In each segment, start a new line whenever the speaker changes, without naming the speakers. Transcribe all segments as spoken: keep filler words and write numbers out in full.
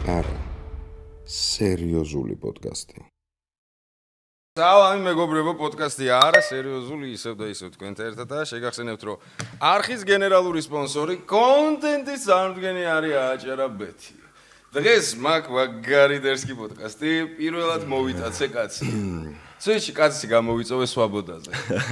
არა, სერიოზული პოდკასტი.
Სალამი მეგობრებო, პოდკასტი არა სერიოზული, ისევ და ისევ თქვენთან ერთადაა. შეგახსენებთ, რომ არხის გენერალური სპონსორი კონტენტის წარმოდგენი არის აჭარაბეთი. დღეს მაგ მაგარი დერსკი პოდკასტი პირველად მოვიტაცე კაცი. წვეში კაცი გამოვიწოვე სვაბოდაზე.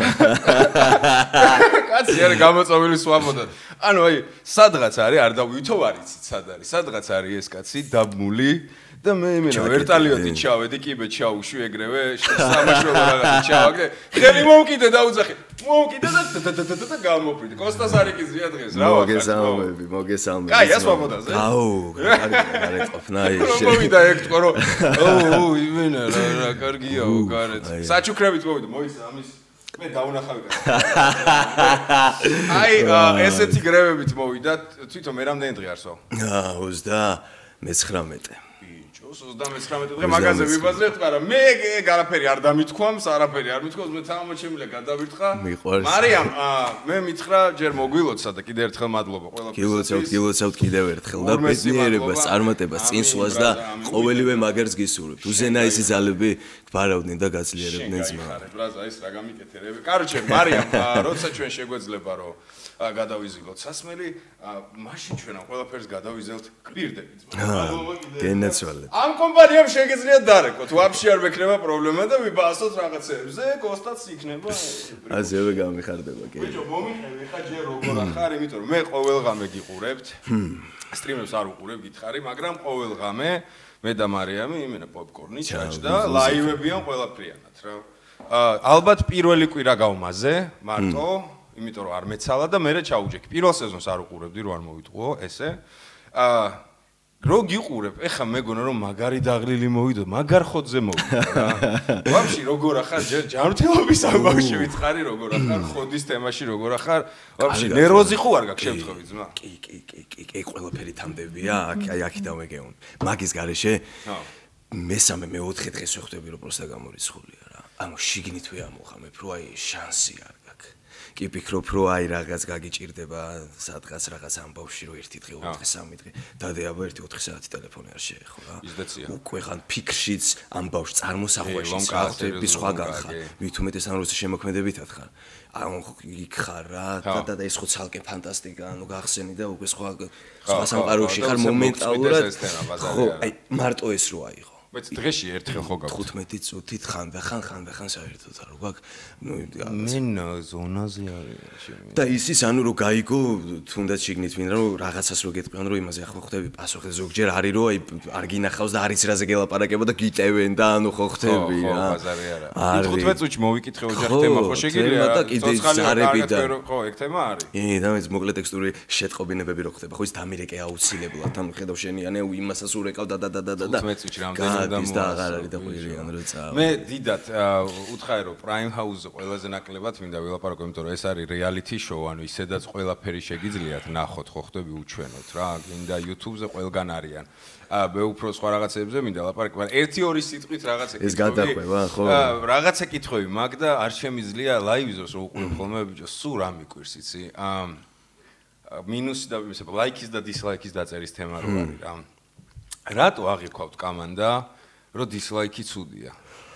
კაცი არის გამოწოვილი სვაბოდად. ანუ აი, სადღაც არის, არ დავვითო არიცით, სად არის. სადღაც არის ეს კაცი დაბმული და მე იმენა ვერტალიოტით ჩავედი, კიბე ჩაუშვი ეგრევე, სამაშველო რაღაცა ჩავაგდე. ხელი მომკიდე დაუძახე. მომკიდე და და გამოფრიდი. კოსტას არიკიზია დღეს, რა ვახარ.
მოგესალმები, მოგესალმები.
კაი, ასვაბოდაზე.
აუ, არის ყოფნა ის.
მომიდა ეგ თქო, რომ ოუ, იმენა რა, რა, კარგიაო, გარეთ. საჩუქრებით მოვიდა, მოიცა ამის მე დაუნახავი კაცი. აი, ესეთი გრევებით მოვიდა, თვითონ მე რამდენი დღე არსო?
აა, ოცდამეცხრამეტე.
ოცდამეცხრამეტე დღე მაგაზე ვიბაზრებთ, მაგრამ მე ეგ არაფერი არ დამითქვამს, არაფერი არ მithქვამს, მე თამამოჩემილე გადავირთხა. მარიამ, მე მითხრა ჯერ მოგვილოცა და კიდევ ერთხელ მადლობა ყველაფერს.
გილოცავთ, გილოცავთ კიდევ ერთხელ და ბედნიერებას, წარმატებას, წინსვლას და ყოველივე მაგერს გისურვებთ. უზენაესი ძალები გვარავდნენ და გაძლიერებდნენ ძმა.
ბრაზა ის რა გამიკეთერები. კაროჩე, მარიამ, როცა ჩვენ შეგვეძლება რომ გადავიზილოთ სასმელი, მაშინ ჩვენ ამ ყველაფერს გადავიზელთ კვირდებით.
მადლობა კიდევ. გენაცვალეთ.
ამ კომპანიამ შეგეძლია დარეკოთ, ვაფშე არ მექნება პრობლემა და ვიბასოთ რაღაცებზე, კოსტაც იქნება.
ასევე გამიხარდება, კი.
ბიჭო, მომიხევი ხა ჯერ როგორ ახარ, იმიტომ რომ მე ყოველღამე გიყურებთ. სტრიმებს არ უყურებ, გითხარი, მაგრამ ყოველღამე მე და მარიამი იმენა პოპკორნი ჩაჭდა, ლაივებიან ყველაფრიანად, რა. ალბათ პირველი კვირა გავმაზე, მარტო, იმიტომ რომ არ მეცალა და მე ჩაუჯექი. პირველ სეზონს არ უყურებდი, რომ არ მოვიტყუო ესე. აა რო გიყურებ, ეხა მეგონა რომ მაგარი დაღლილი მოვიდო, მაგარ ხოძზე მოვიდო რა. ვაფშე როგორ ახარ ჯანმრთელობის ამბავში ვიწყარი, როგორ ახარ ხოდის თემაში, როგორ ახარ. ვაფშე ნერვოზი ხო არ გაქვს შემთხვევით ძმა?
კი, კი, კი, კი, კი, ყველაფერი თამდებია, აქ აი აქიდან მეგეუნ. მაგის გარეშე მესამე მეოთხე დღეს ვხვდები რომ პროსტა გამორიცხულია რა. ანუ შიგნით ვეამოხამებ, რომ აი შანსი არ გაქვს. კი ფიქრობ რომ აი რაღაც გაგიჭირდება სადღაც რაღაც ამბავში რომ ერთი დღე, ოთხი, სამი დღე დადეაბა ერთი ოთხი საათი ტელეფონი არ შეეხო რა. უკვე ხან ფიქრშიც ამბავში წარმოსახვეში ხალხები სხვაგან ხარ. მით უმეტეს ან როცა შემოქმედებითად ხარ. ანუ იქ ხარ რა და და ეს ხო ცალკე ფანტასტიკა, ანუ გახსენი და უკვე სხვა სხვა სამყაროში ხარ მომენტალურად. ხო, აი მარტო ეს რო აიღო.
მეც დღეში ერთხელ ხო გაქვს
თხუთმეტი წუთით ხან და ხან ხან და ხან საერთოდ არ გვაქვს ნუ
მე ზონაზე არის
და ისიც ანუ რომ გაიგო თუნდაც შიგნით მინდა რომ რაღაცას რო გეტყვიან რომ იმაზე ახლა ხვდები პასუხი ზოგჯერ არის რომ აი არ გინახავს და არის რაზე გელაპარაკება და გიტევენ და ანუ ხო ხვდები რა
ხო ბაზარი არა თხუთმეტ წუთში მოვიკითხე ოჯახ თემა ხო შეგიძლია
და კიდე ზარები და
ხო ეგ თემა არის
ი და ეს მოკლე ტექსტური შეტყობინებები რო ხდება ხო ის დამირეკე აუცილებლად ანუ ხედავ შენიანე იმასაც ურეკავ და და და და და
თხუთმეტ წუთში რამდენი
ის და აღარ არის და ყვირიან რო წავა.
მე დიდად უთხარი რომ Prime House-ზე ყველაზე ნაკლებად მინდა ვილაპარაკო, იმიტომ რომ ეს არის reality show, ანუ ისედაც ყველაფერი შეგიძლიათ ნახოთ, ხო ხდები უჩვენოთ რა. გინდა YouTube-ზე ყველგან არიან. აა მე უფრო სხვა რაღაცებზე მინდა ლაპარაკო, მაგრამ ერთი ორი სიტყვით რაღაცა
კითხები. ეს გადახვევა, ხო?
რაღაცა კითხვები მაგ და არ შემიძლია live-ზე რო უყურებ ხოლმე ბიჭო, სულ რა მიკვირს იცი? აა მინუსი და ისე ლაიქის და დისლაიქის დაწერის თემა რო არის რა. რატო აღიქვავთ კამანდა? რო დისლაიკი ცუდია.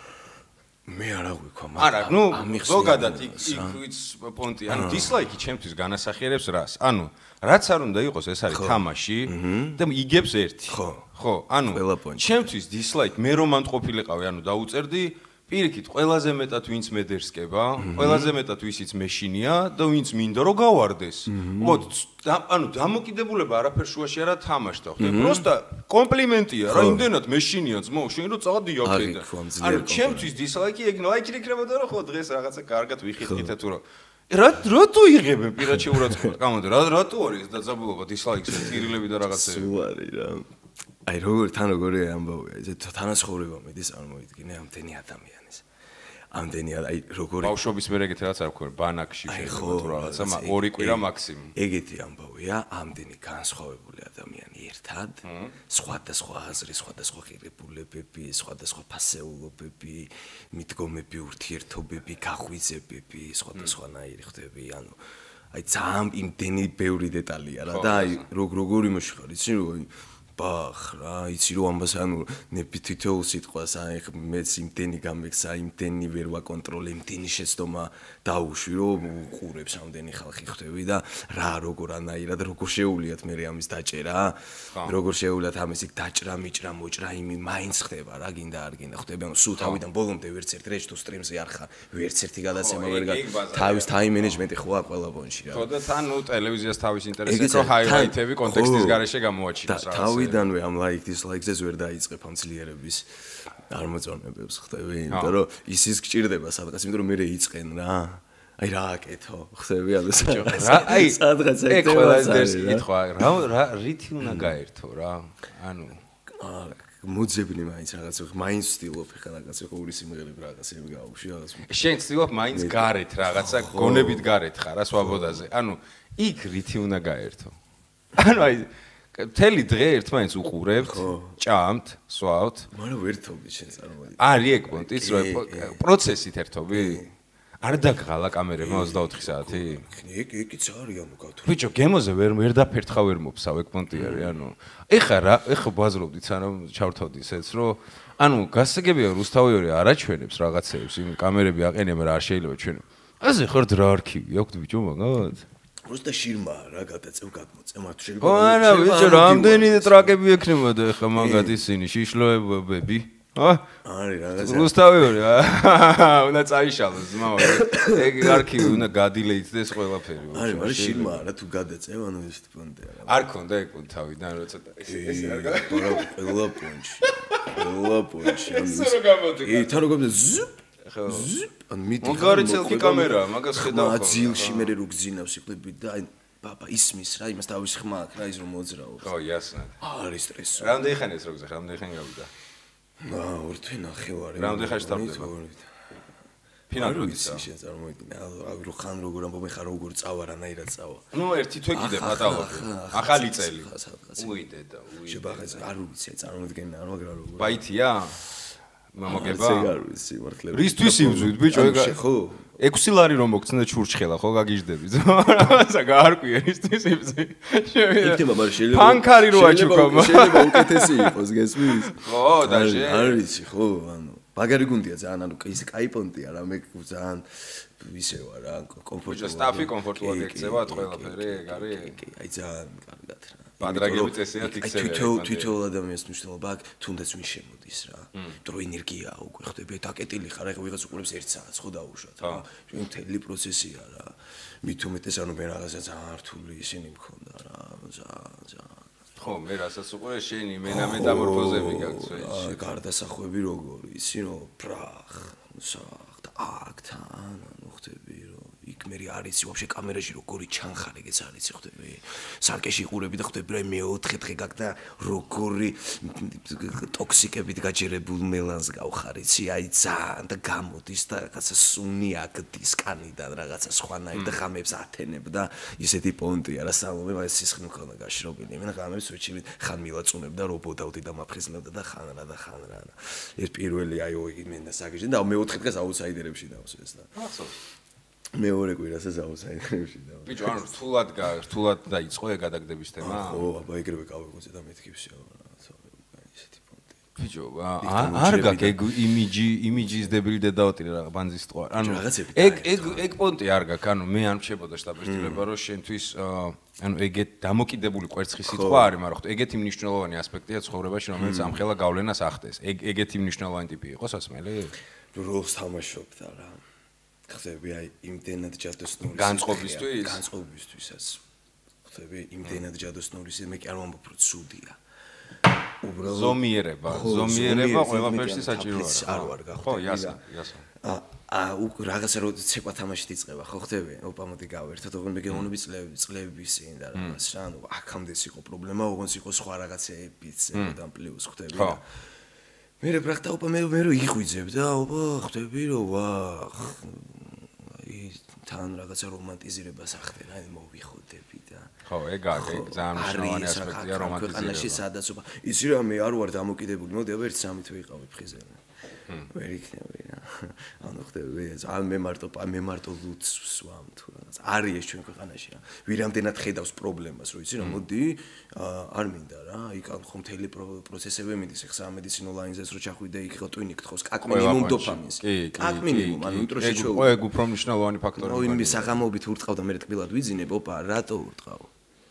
მე არ აღვიქვა,
მაგრამ არა, ნუ ზოგადად იქ იქ პონტი, ანუ დისლაიკი ჩემთვის განასახიერებს რას? ანუ რაც არ უნდა იყოს, ეს არის თამაში და იგებს ერთი.
ხო.
ხო, ანუ ჩემთვის დისლაიკი მე რომ მანდყოფილიყავი, ანუ დაუწერდი პირიქით, ყველაზე მეტად ვინც მედერსკება, ყველაზე მეტად ვისიც მეშინია და ვინც მინდა რომ გავარდეს. მოდ ანუ დამოკიდებულება არაფერ შუაში არა თამაშდა, ხო? პროსტა კომპლიმენტია, რა იმდენად მეშინია ძმო, შენ რომ წადი აქედან. ანუ ჩემთვის დისლაიკი ეგ ლაიქი იქნებოდა რომ ხო დღეს რაღაცა კარგად ვიხითხით თუ რა. რა რატო იღებენ პირაჩი ურაცხყოფა? გამოდე, რა რატო არის ეს დაძაბულობა დისლაიქს ტირილები და რაღაცები?
სულ არის რა. აი როგორ თან როგორი ამბავია, ეს თანაცხოვრება მიდის წარმოიდგინე ამდენი ადამიანის. ამდენი აი როგორი
ბავშვობის მერე ეგეთი რაღაც არ ვქონდა ბანაკში შეიძლება თუ რაღაცა ორი კვირა მაქსიმუმ.
ეგეთი ამბავია, ამდენი განსხვავებული ადამიანი ერთად, სხვადასხვა აზრი, სხვადასხვა ღირებულებები, სხვადასხვა ფასეულობები, მიდგომები, ურთიერთობები, გაღვიძებები, სხვადასხვანაირი ხდები, ანუ აი ძალიან იმდენი ბევრი დეტალია რა და აი როგორ როგორ იმაში ხარ იცი რომ ბახ რა იცი რომ ამას ანუ ნები თითოეულ სიტყვას აი მეც იმდენი გამექცა იმდენი ვერ ვაკონტროლე იმდენი შეცდომა დაუშვი რომ უყურებს ამდენი ხალხი ხვდები და რა როგორ ანაირად როგორ შეუვლიათ მე ამის დაჭერა როგორ შეუვლიათ ამის იქ დაჭრა მიჭრა მოჭრა იმი მაინც ხდება რა გინდა არ გინდა ხვდები ანუ სულ თავიდან ბოლომდე ვერც ერთ რეჟ თუ სტრიმზე არ ხარ ვერც ერთი გადაცემა ვერ თავის ტაიმ მენეჯმენტი ხო ყველა პონჩი რა
ხო და თან ნუ ტელევიზიას თავის ინტერესებს რო ჰაილაითები კონტექსტის გარეშე გამოაჩინოს რა
თავიდანვე ამ ლაიქ დისლაიქს ვერ დაიწყებ ამ ძლიერების არ მოწონებებს ხვდები იმიტომ რომ ისის გჭირდება სადღაც იმიტომ რომ მე იწყენ რა აი რა აკეთო ხვდები ანუ
რა აი
სადღაც
ეგ ყველა ეს კითხვა რა რა რითი უნდა გაერთო რა ანუ
მოძებნი მაინც რაღაც მაინც ვცდილობ ხა რაღაც ორი სიმღერები რაღაც იმი გავუშვი რაღაც
შენ ვცდილობ მაინც გარეთ რაღაცა გონებით გარეთ ხარ რა სვაბოდაზე ანუ იქ რითი უნდა გაერთო ანუ აი მთელი დღე ერთმანეთს უყურებთ, ჭამთ, სვავთ.
მაგრამ ერთობი შენ წარმოიდგინე.
არის ეგ პონტიც, რომ პროცესით ერთობი? არ დაგღალა კამერებმა ოცდაოთხი საათი?
ეგ ეგიც არის ანუ გავთვლი.
ბიჭო, გემოზე ვერ ვერ დაფერთხა ვერ მოფსავ ეგ პონტი არის, ანუ ეხა რა, ეხა ბაზრობდით, სანამ ჩავრთავდი ისეც, რომ ანუ გასაგებია რუსთავიორი არაჩვენებს რაღაცეებს, იმ კამერები აყენებენ რა არ შეიძლება ჩვენო. ასე ხართ რა არქივი აქვს ბიჭო მაგათ?
просто შირმა რა გადაწევ გადმოწემა თუ შეიძლება
ხო არა ვიცი რამდენი ტრაკები ექნებოდა ეხა მაგათ ისინი შიშლოებები ა
არის რაღაცა
რუსთავიორი უნდა წაიშალოს ძმაო ეგ არქივი უნდა გადილეითდეს ყველაფერი
არის მაგრამ შირმა რა თუ გადაწევ ანუ ეს პონტია რა
არ ქონდა ეგ პონტი თავიდან რო ცოტა ეს არ
გადა ყველა პონჩი ყველა პონჩი
ეს რო გამოდი
ე თან რო გამოდი ზუპ ან მიდი
მაგარი ცელკი კამერაა მაგას ხედავ ხო
აძილში მე რო გძინავს იყლები და აი ბაბა ისმის რა იმას თავის ხმა აქვს რა ის რომ მოძრაო
ხო იასნად
არის სტრესი
რამდენი ხანი ეს როგზე რამდენი ხანი გავიდა
აა ორთვე ნახევარი
რამდენი ხანი შევდება
ფინალურიც შენ წარმოიდგინე აი რო ხან როგორ ამბობენ ხარ როგორ წავა რანაირად წავა
ნუ ერთი თვე კიდე პატალობი ახალი წელი უიდე და უიდე
შებახეს არ ვიცი წარმოიდგინე არ მაგრამ როგორ
ბაითია მამაგება
არ ვიცი მართლა
რისთვის ივზვით ბიჭო ეგ
ხო
ექვსი ლარი რომ მოგცნდა ჩურჩხელა ხო გაგიჟდები რაღაცა გაარკვია რისთვის ივზვი
იქნება მაგრამ შეიძლება
პანკარი რო აჩუქა
შეიძლება უკეთესი იყოს გესმის
ხო დაჟე
არ ვიცი ხო ანუ მაგარი გუნდია ძალიან ანუ ის კაი პონტია რა მე ძალიან ისე ვარ რა კომფორტულად
სტაფი კომფორტულად ექცევათ ყველაფერი ეგ არის
აი ძალიან კარგად რა
ბადრაგები წესიათ იქცევენ
თითო თითოეულ ადამიანს მნიშვნელობა აქვს თუნდაც ვინ შემოდის რა იმიტომ რომ ენერგია უკვე ხდება დაკეტილი ხარ ეხლა ვიღაც უყურებს ერთ საათს ხო დაუშვათ რა ჩვენ მთელი პროცესია რა მით უმეტეს ანუ მე რაღაცა ძალიან რთული ისინი მქონდა რა ძალიან ძალიან
ხო მე რასაც უყურე შენი მენა მეტამორფოზები გაქვს
აი გარდასახვები როგორი ისი რომ პრახ სახ და აქთან ანუ ხდები რომ იქ მე არიცი ვაფშე კამერაში როგორი ჩანხარ ეგეც არიცი ხდები სარკეში იყურები და ხდები რომ მეოთხე დღე გაგდა როგორი ტოქსიკებით გაჯერებულ მელანს გავხარიცი აი ძალიან და გამოდის და რაღაცა სუნი აგდის კანიდან რაღაცა სხვანაირ და ხამებს ათენებ და ისეთი პონტია რა სალომე მაგ სისხლი მქონდა გაშრობილი მე ხამებს ვეჩივით ხან მილაწუნებ და რობოდავდი და მაფხიზლებდა და ხან რა და ხან რა ეს პირველი აი მე და საგიჟენ და მეოთხე დღეს აუთსაიდერებში დავსვეს და
ახსოვს
მეორე კვირასაც აუთსაიდერებში და
ბიჭო ანუ რთულად რთულად დაიწყო ეგ გადაგდების თემა
ხო აბა ეგრევე გავიგოზე და მეთქიფსია ისეთი პონტი
ბიჭო არ გაკ ეგ იმიჯი იმიჯის დებილი დედაოტი რა ბანძის ტყვა ანუ ეგ ეგ ეგ პონტი არ გაკ ანუ მე არ მჩებოდა შტაბერტილება რომ შენთვის ანუ ეგეთ დამოკიდებული კვერცხი სიტყვა არის მაგრამ ხო ეგეთი მნიშვნელოვანი ასპექტია ცხოვრებაში რომელიც ამხელა გავლენას ახდენს ეგ ეგეთი მნიშვნელოვანი ტიპი იყო სასმელი
როლს თამაშობდა რა ხდები აი იმდენად ჯადოსნური
განწყობისთვის
განწყობისთვისაც ხდები იმდენად ჯადოსნური მე კი არ ვამბობ რომ ცუდია უბრალოდ
ზომიერება ზომიერება ყველაფერში საჭიროა
არ ვარ გახდა
ხო იასა იასა
ა რაღაცა რო ცეკვა თამაშით იწყება ხო ხდები ოპა მოდი გავერთოთ ოღონდ მე გეუბნები წლები წლების წინ და რაღაც რა ანუ აქამდეც იყო პრობლემა ოღონდ იყო სხვა რაღაცეებიც და პლუს ხდები და მე ბრახტა ოპა მე მე რო იღვიძებ და ოპა ხდები რომ ვახ აი თან რაღაცა რომანტიზირებას ახდენ აი მოვიხოდები და
ხო ეგ არის ეგ ძალიან მნიშვნელოვანი ასპექტია რომანტიზირება
ქვეყანაში სადაც ოპა ისი რა მე არ ვარ დამოკიდებული მოდი აბა ერთ სამით ვიყავი ფხიზელი ვერ იქნები რა. ანუ ხდები, ძალიან მე მარტო მე მარტო ლუც ვსვამ თუ რაღაც. არის ეს ჩვენ ქვეყანაში რა. ვირამდენად ხედავს პრობლემას, რო იცი რა, მოდი არ მინდა რა. იქ ხომ მთელი პროცესები მიდის, ხა სამედიცინო ლაინზეც რო ჩახვიდე, იქ ხო ტვინი გთხოვს, კაკ მინიმუმ დოფამინს. კაკ მინიმუმ, ანუ იმიტომ რომ შეჩო.
ეგ უფრო მნიშვნელოვანი ფაქტორია.
ო იმის საღამოობით ურტყავ და მე ტკბილად ვიძინებ, ოპა, რატო ურტყავ?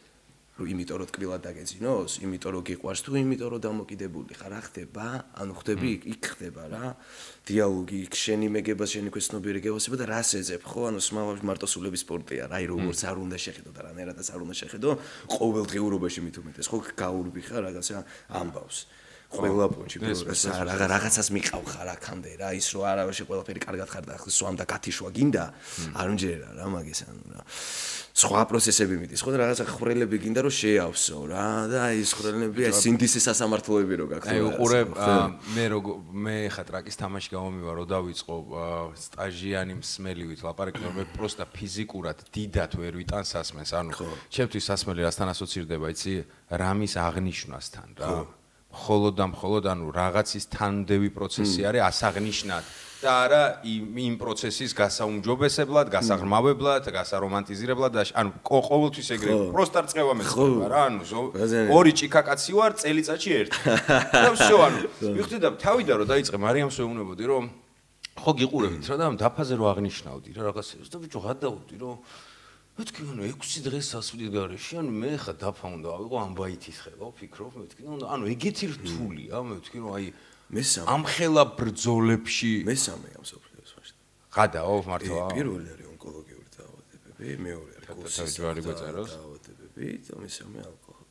რომ იმიტომ რომ ტკბილად დაგეძინოს, იმიტომ რომ გიყვარს თუ იმიტომ რომ დამოკიდებული ხარ, რა ხდება? ანუ ხდები იქ ხდება რა. დიალოგი, იქ შენი მეგება, შენი ქვეცნობიერი გევასება და რას ეძებ, ხო? ანუ სმავ მარტო სულების სპორტია, რა, როგორც არ უნდა შეხედო და რანაირადაც არ უნდა შეხედო, ყოველდღიურობაში მით უმეტეს, ხო, გაურბი ხარ რაღაცა ამბავს. ყველა პონჩი რაღა რაღაცას მიყავ ხარ აქამდე რა ის რო არავაში ყველაფერი კარგად ხარ და სვამ და გათიშვა გინდა არ მჯერა რა მაგის ანუ რა სხვა პროცესები მიდის ხო და რაღაცა ხრელები გინდა რომ შეავსო რა და ის ხრელები აი სინდისის სასამართლოები რო გაქვს
აი უყურე მე რო მე ხა ტრაკის თამაში გამომივა რო დავიწყო სტაჟიანი მსმელივით ლაპარაკი მე პროსტა ფიზიკურად დიდად ვერ ვიტან სასმენს ანუ ჩემთვის სასმელი რასთან ასოცირდება იცი რამის აღნიშვნასთან რა ხოლოდ და მხოლოდ ანუ რაღაცის თანმდევი პროცესი არის ასაღნიშნად და არა იმ პროცესის გასაუმჯობესებლად, გასაღრმავებლად, გასარომანტიზირებლად და ანუ ყოველთვის ეგრე პროსტა რწევა მეცდება რა ანუ ორი ჭიქაკაცი ვარ წელიწადში ერთი და всё ანუ მივხვდი და თავიდან რომ დაიწყე მარიამს ვეუბნებოდი რომ ხო გიყურებით რა და ამ დაფაზე რო აღნიშნავდი რა რაღაცებს და ბიჭო გადავდი რომ მეთქი ანუ ექვსი დღეს სასვლის გარეშე ანუ მე ხა დაფა უნდა ავიღო ამ ბაითის ხელო ფიქრობ მეთქი ანუ ეგეთი რთულია მეთქი რომ აი
მესამე
ამ ხელა ბრძოლებში
მესამე ამ სოფლიოს მაშინ
გადაო მართლა
პირველი არის ონკოლოგიური დაავადებები მეორე არის კოსმოსური დაავადებები და მესამე ალკოჰოლი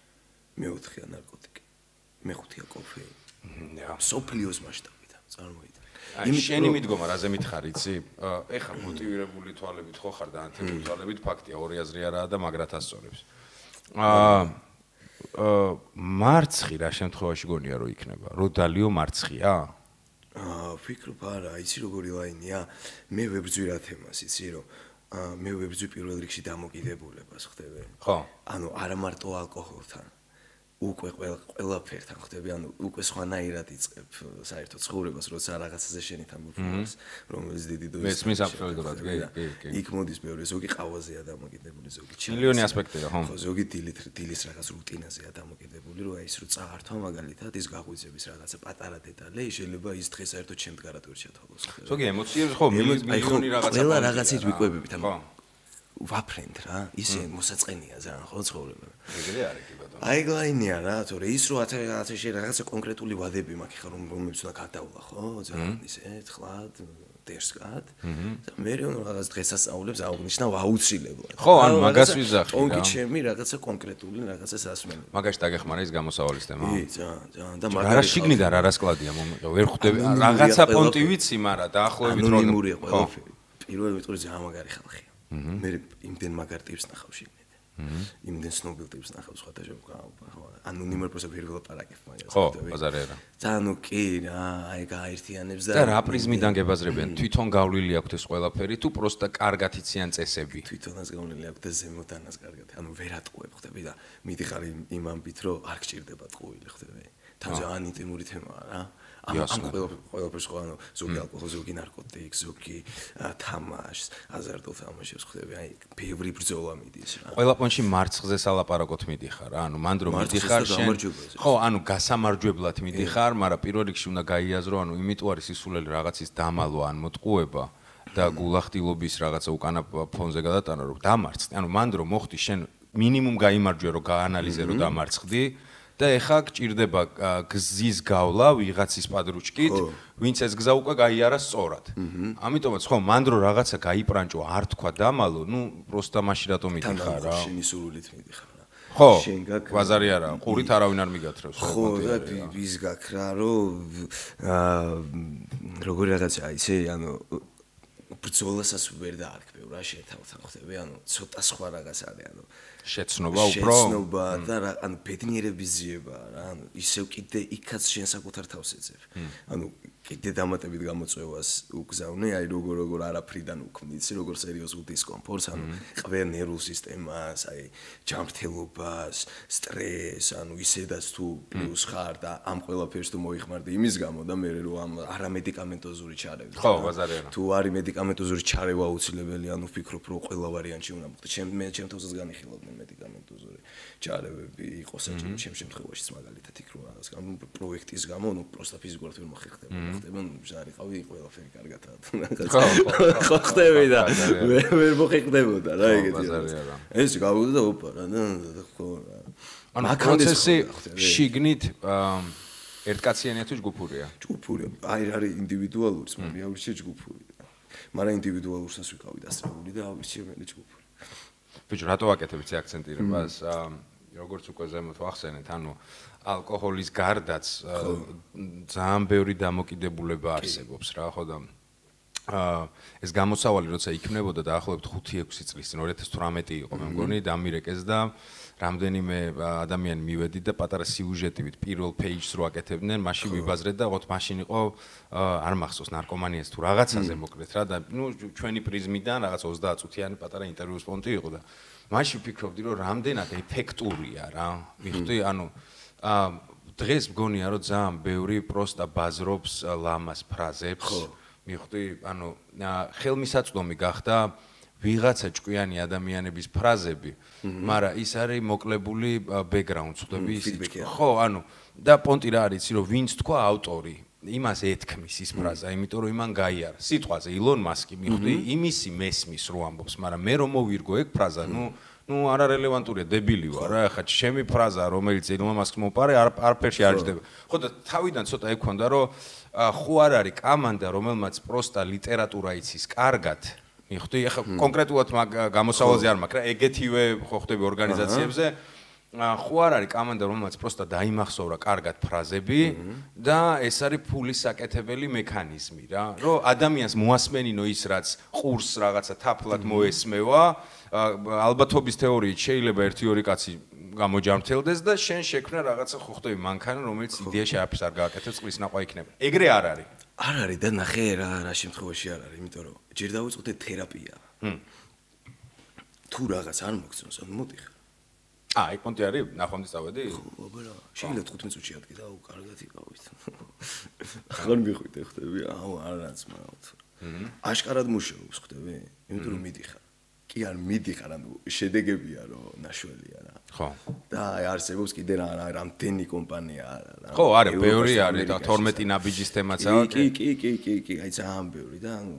მეოთხეა ნარკოტიკი მეხუთეა კოფეინი და სოფლიოს მასშტაბით წარმოიდგინე
აი შენი მიდგომა რაზე მითხარ იცი ეხა მოტივირებული თვალებით ხო ხარ და ანთებული თვალებით ფაქტია ორი აზრი არაა და მაგრად ასწორებს აა მარცხი რა შემთხვევაში გონია რომ იქნება რო დალიო მარცხია
აა ფიქრობ არა იცი როგორი ლაინია მე ვებრძვი რა თემას იცი რომ მე ვებრძვი პირველ რიგში დამოკიდებულებას ხდები
ხო
ანუ არა მარტო ალკოჰოლთან უკვე ყველაფერთან ხდები ანუ უკვე სხვანაირად იწყებ საერთო ცხოვრებას როცა რაღაცაზე შენი თამბობს რომელიც დიდი დოის
მეც მის აბსოლუტურად კი კი კი
იქ მოდის მეორე ზოგი ყავაზეა დამოკიდებული ზოგი
მილიონი ასპექტია ხო
ხო ზოგი დილით დილის რაღაც რუტინაზეა დამოკიდებული რომ აი ის რო წაართვა მაგალითად ის გაღვიძების რაღაცა პატარა დეტალი შეიძლება ის დღეს საერთოდ შემდგარად ვერ ჩათვალოს
ზოგი ემოციებს ხო მილიონი რაღაცა
ყველა რაღაცით ვიკვებებით ამ ვაფრენთ რა ისე მოსაწყენია ძალიან ხო ცხოვრება
ეგრე არის კი ბატონო
აი გლაინია რა თორე ის რო ათეში რაღაცა კონკრეტული ვადები მაქვს ხა რომ რომლებიც უნდა გადავლა ხო ძალიან ისე თხლად დერსკად და მე რაღაც დღესასწაულებს აღნიშნავ აუცილებლად
ხო ანუ მაგას ვიზახი რა
კონკრეტ ჩემი რაღაცა კონკრეტული რაღაცა სასმელი
მაგაში დაგეხმარა ის გამოსავალის თემა
კი ძალიან ძალიან და
მაგარი რა შიგნიდან რა რასკლადია ვერ ხვდები რაღაცა პონტი ვიცი მაგრამ დაახლოებით რო
ანონიმურია ყველაფერი პირველი მეტყვი ძალიან მაგარი ხალხია მე იმდენ მაგარ ტიპს ნახავ შეგნით. იმდენ ცნობილ ტიპს ნახავ სხვათა შემოყავ. ანონიმურ პროცესებში ვერ ველაპარაკებ მაგას.
ხო, ბაზარი არა.
და ანუ კი რა, აი გააერთიანებს და
და რა პრიზმიდან გებაზრებიან? თვითონ გავლილი აქვთ ეს ყველაფერი თუ პროსტა კარგად იციან წესები?
თვითონაც გავლილი აქვთ და ზემოდანაც კარგად. ანუ ვერ ატყუებ ხდები და მიდიხარ იმ ამბით რომ არ გჭირდება ტყუილი ხდები. თან ძალიან ინტიმური თემაა რა. ამ ყველაფერს ხო ანუ ზოგი ალკოჰოლი, ზოგი ნარკოტიკი, ზოგი თამაშს, აზარტულ თამაშებს ხდები, აი ბევრი ბრძოლა მიდის რა.
ყველა პონჩი მარცხზე სალაპარაკოთ მიდიხარ რა, ანუ მანდ რომ მიდიხარ შენ ხო, ანუ გასამარჯვებლად მიდიხარ, მაგრამ პირველ რიგში უნდა გაიაზრო, ანუ იმიტომ არის სისულელი რაღაცის დამალვა ან მოტყუება და გულახდილობის რაღაცა უკანა ფონზე გადატანა რომ დამარცხდი, ანუ მანდ რომ მოხდი შენ მინიმუმ გაიმარჯვე რომ გაანალიზე რომ დამარცხდი და ეხა გჭირდება გზის გავლა ვიღაცის პადრუჩკით, ვინც ეს გზა უკვე გაიარა სწორად. ამიტომაც ხო, მანდ რო რაღაცა გაიპრანჭო, არ თქვა დამალო, ნუ პროსტა მაშინ რატომ მიდიხარ რა?
შენი სურვილით მიდიხარ რა.
ხო, ბაზარი არა, ყურით არავინ არ მიგათრევს.
ხო, და ის გაქვს რა, რომ აა როგორი რაღაცაა ისე, ანუ ბრძოლასაც ვერ დაარქმევ რა შენ თავთან ხდები, ანუ ცოტა სხვა რაღაც არის, ანუ
შეცნობა უფრო
შეცნობა და რა ანუ ბედნიერების ძიება რა ანუ ისევ კიდე იქაც შენ საკუთარ თავს ეძებ ანუ კიდე დამატებით გამოწვევას უგზავნე აი როგორ როგორ არაფრიდან უქმნი იცი როგორ სერიოზულ დისკომფორტს ანუ ყველა ნერვულ სისტემას აი ჯანმრთელობას სტრესს ანუ ისედაც თუ პლუს ხარ და ამ ყველაფერს თუ მოიხმარდი იმის გამო და მე რო ამ არამედიკამენტოზური ჩარევა
ხო ბაზარი არა
თუ არის მედიკამენტოზური ჩარევა აუცილებელი ანუ ვფიქრობ რომ ყველა ვარიანტი უნდა მოხდეს ჩემ მე ჩემ თავსაც განიხილავდნენ მედიკამენტოზური ჩარევები იყო საჭირო ჩემ შემთხვევაშიც მაგალითად იქ რო რაღაც ანუ პროექტის გამო ნუ პროსტა ფიზიკურად ვერ მოხერხდება ხდება ნუ ჟარიყავი ყველაფერი კარგათაა
ხო
ხო ხდები და ვერ მოხერხდებოდა რა ეგეთი
ბაზარი არა
ეს გავუდა და ოპა რა და ხო
ანუ პროცესი შიგნით ერთკაციანია თუ ჯგუფურია
ჯგუფურია აი არის ინდივიდუალურიც მე ავირჩიე ჯგუფური მაგრამ ინდივიდუალურსაც ვიყავი დასწრებული და ავირჩიე მე ჯგუფური
ბიჭო რატო ვაკეთებ იცი აქცენტირებას როგორც უკვე ზემოთ ვახსენეთ ანუ ალკოჰოლის გარდაც ძალიან ბევრი დამოკიდებულება არსებობს რა ხო და ეს გამოსავალი როცა იქნებოდა დაახლოებით ხუთი ექვსი წლის წინ ორი ათას თვრამეტი იყო მე მგონი დამირეკეს და რამდენიმე ადამიანი მივედით და პატარა სიუჟეტივით პირველ პეიჯს რო აკეთებდნენ მაშინ ვიბაზრეთ და ოღონდ მაშინ იყო არ მახსოვს ნარკომანიას თუ რაღაცაზე მოკლედ რა და ნუ ჩვენი პრიზმიდან რაღაც ოცდაათ წუთიანი პატარა ინტერვიუს პონტი იყო და მაშინ ვფიქრობდი რომ რამდენად ეფექტურია რა მიხვდი ანუ დღეს მგონია რომ ძალიან ბევრი პროსტა ბაზრობს ლამას ფრაზებს მიხვდი ანუ ხელმისაწვდომი გახდა ვიღაცა ჭკვიანი ადამიანების ფრაზები, მაგრამ ის არის მოკლებული ბექგრაუნდ ხდები ის. ხო, ანუ და პონტი რა არის, რომ ვინც თქვა ავტორი, იმას ეთქმის ის ფრაზა, იმიტომ რომ იმან გაიარა. სიტყვაზე ილონ მასკი მიხვდი, იმისი მესმის რო ამბობს, მაგრამ მე რომ მოვირგო ეგ ფრაზა, ნუ ნუ არარელევანტურია, დებილი ვარ რა, ხა ჩემი ფრაზა, რომელიც ილონ მასკს მოპარე, არაფერში არ ჯდება. ხო და თავიდან ცოტა ეგ ქონდა, რომ ხო არ არის კამანდა, რომელმაც პროსტა ლიტერატურა იცის კარგად. მიხვდი, ეხლა კონკრეტულად გამოსავალზე არ მაქვს რა, ეგეთივე ხო ხდები ორგანიზაციებზე. ხო არ არის კამანდა, რომელმაც პროსტა დაიმახსოვრა კარგად ფრაზები და ეს არის ფულის საკეთებელი მექანიზმი რა, რომ ადამიანს მოასმენინო ის რაც ყურს რაღაცა თაფლად მოესმევა, ალბათობის თეორიით შეიძლება ერთი ორი კაცი გამოჯამრთელდეს და შენ შექმნა რაღაცა ხო ხდები მანქანა, რომელიც იდეაში არაფერს არ გააკეთებს, წყლის ნაყვა იქნება. ეგრე არ არის.
არ არის და ნახე რა რა შემთხვევაში არ არის, იმიტომ რომ ჯერ დავიწყოთ თერაპია. თუ რაღაც არ მოგწონს, ანუ მოდი ხა.
აა, ეგ პონტი არის, ნახვამდის წავედი?
ხო, აბა, შეიძლება თხუთმეტ წუთში ადგი და აუ, კარგად იყავით. აღარ მიხვიდე ხდები, აუ, არაც მაგათ. აშკარად მუშაობს ხდები, იმიტომ რომ მიდიხარ. კი არ მიდიხარ, ანუ შედეგებია რომ ნაშველია რა.
ხო.
და აი არსებობს კიდე რა რამდენი კომპანია არა რა.
ხო, არის, ბევრი არის და თორმეტი ნაბიჯის თემაც აქვს.
კი, კი, კი, კი, კი, აი ძალიან ბევრი და ანუ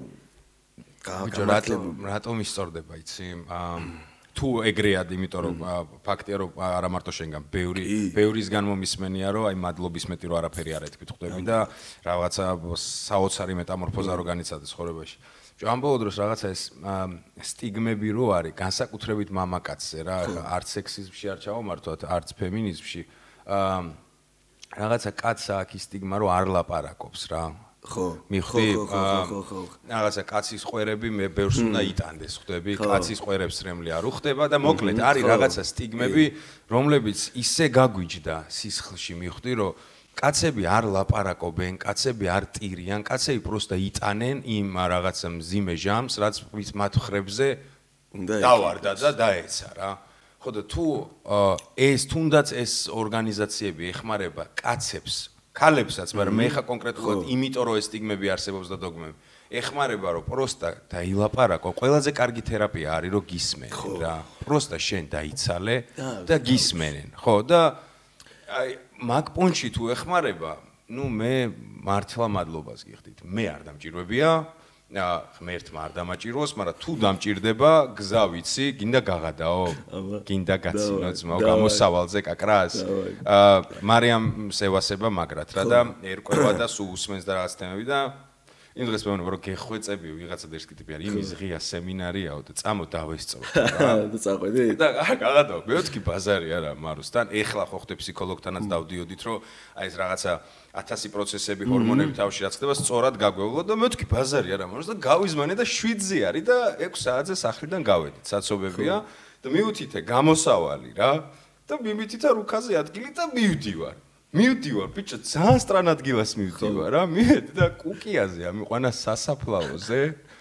გააკეთებ რატომ ისწორდება, იცი? აა თუ ეგრეად, იმიტომ რომ ფაქტია რომ არა მარტო შენგან, ბევრი ბევრისგან მომისმენია რომ აი მადლობის მეტი რომ არაფერი არ ეთქვით ხდები და რაღაცა საოცარი მეტამორფოზა რო განიცადეს ცხოვრებაში. ამ ბოლო დროს რაღაცა ეს სტიგმები რო არის, განსაკუთრებით მამაკაცზე რა, არც სექსიზმში არ ჩავამართვათ, არც ფემინიზმში. აა რაღაცა კაცსა აქვს სტიგმა რომ არ ლაპარაკობს რა.
ხო,
მიხვდი, რაღაცა კაცის ყვერები მე ბევრს უნდა იტანდეს, ხვდები, კაცის ყვერებს რემლი არ უხდება და მოკლედ არის რაღაცა სტიგმები, რომლებიც ისე გაგვიჯდა სისხლში, მიხვდი, რომ კაცები არ ლაპარაკობენ, კაცები არ ტირიან, კაცები პროსტა იტანენ იმ რაღაცა მძიმე ჟამს, რაც მათ ხრებზე დავარდა და დაეცა რა. ხო და თუ ეს თუნდაც ეს ორგანიზაციები ეხმარება კაცებს ქალებსაც, მაგრამ მე ხა კონკრეტულად იმიტომ რომ ეს სტიგმები არსებობს და დოგმები. ეხმარება რომ პროსტა დაილაპარაკო, ყველაზე კარგი თერაპია არის რომ გისმენ რა. პროსტა შენ დაიცალე და გისმენენ. ხო და აი მაგ პონჩი თუ ეხმარება, ნუ მე მართლა მადლობას გიხდით. მე არ დამჭირვებია, ღმერთმა არ დამაჭიროს, მაგრამ თუ დამჭირდება, გზა ვიცი, გინდა გაღადაო, გინდა გაცინო ძმაო გამოსავალზე კაკრას. აა მარიამ სევასება მაგრად რა და ერკვევა და სულ უსმენს და რაღაც თემები და იმ დღეს მეუბნება რომ გეხვეწები ვიღაცა და ერთი ტიპი არის, იმის ღია სემინარიაო და წამო დავესწრო რა.
და წაყვედი?
და გაღადაო, მე ვთქი ბაზარი არა მარუსთან, ეხლა ხო ხდე ფსიქოლოგთანაც დავდიოდით რომ აი ეს რაღაცა ათასი პროცესები, ჰორმონები თავში რაც ხდება, სწორად გაგვევლო და მე ვთქი ბაზარი არა მარუს და გავიზმანე და შვიდზე არის და ექვს საათზე სახლიდან გავედით, საცობებია და მიუთითე გამოსავალი რა და მიმითითე რუქაზე ადგილი და მივდივარ. მივდივარ, ბიჭო, ძალიან სტრან ადგილას მივდივარ რა, მივედი და კუკიაზე ამიყვანა სასაფლაოზე.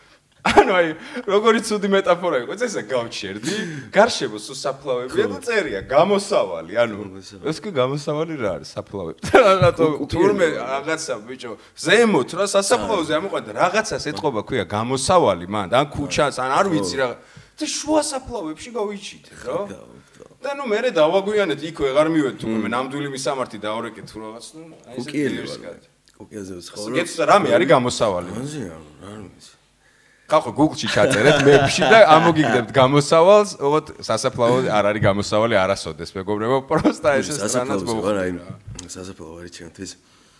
ანუ აი, როგორი ცუდი მეტაფორა იყო, წესა გავჩერდი, გარშემო სულ საფლავებია და წერია გამოსავალი, ანუ ეს კი გამოსავალი რა არის, საფლავები. რატო თურმე რაღაცა ბიჭო, ზემოთ რა სასაფლაოზე ამიყვანა და რაღაცას ეთყობა ქვია გამოსავალი მან, ან ქუჩას, ან არ ვიცი რა. და შუა საფლავებში გავიჩიტე, რა. და ნუ მე დავაგვიანეთ იქ ვეღარ მივედი თურმე ნამდვილი მისამართი დავარეკეთ თუ რაღაც, ნუ აი ესე
კუკიელები. კუკიაზე ვცხოვრობ.
გეცდა რამე არის გამოსავალი.
მანზია, რა ვიცი.
ხახო Google-ში ჩაწერეთ მეფში და ამოგიგდებთ გამოსავალს, ოღონდ სასაფლაო არ არის გამოსავალი არასოდეს, მეგობრებო, პროსტა ესე სტრანაც
მოვხდა. სასაფლაო არის ჩემთვის.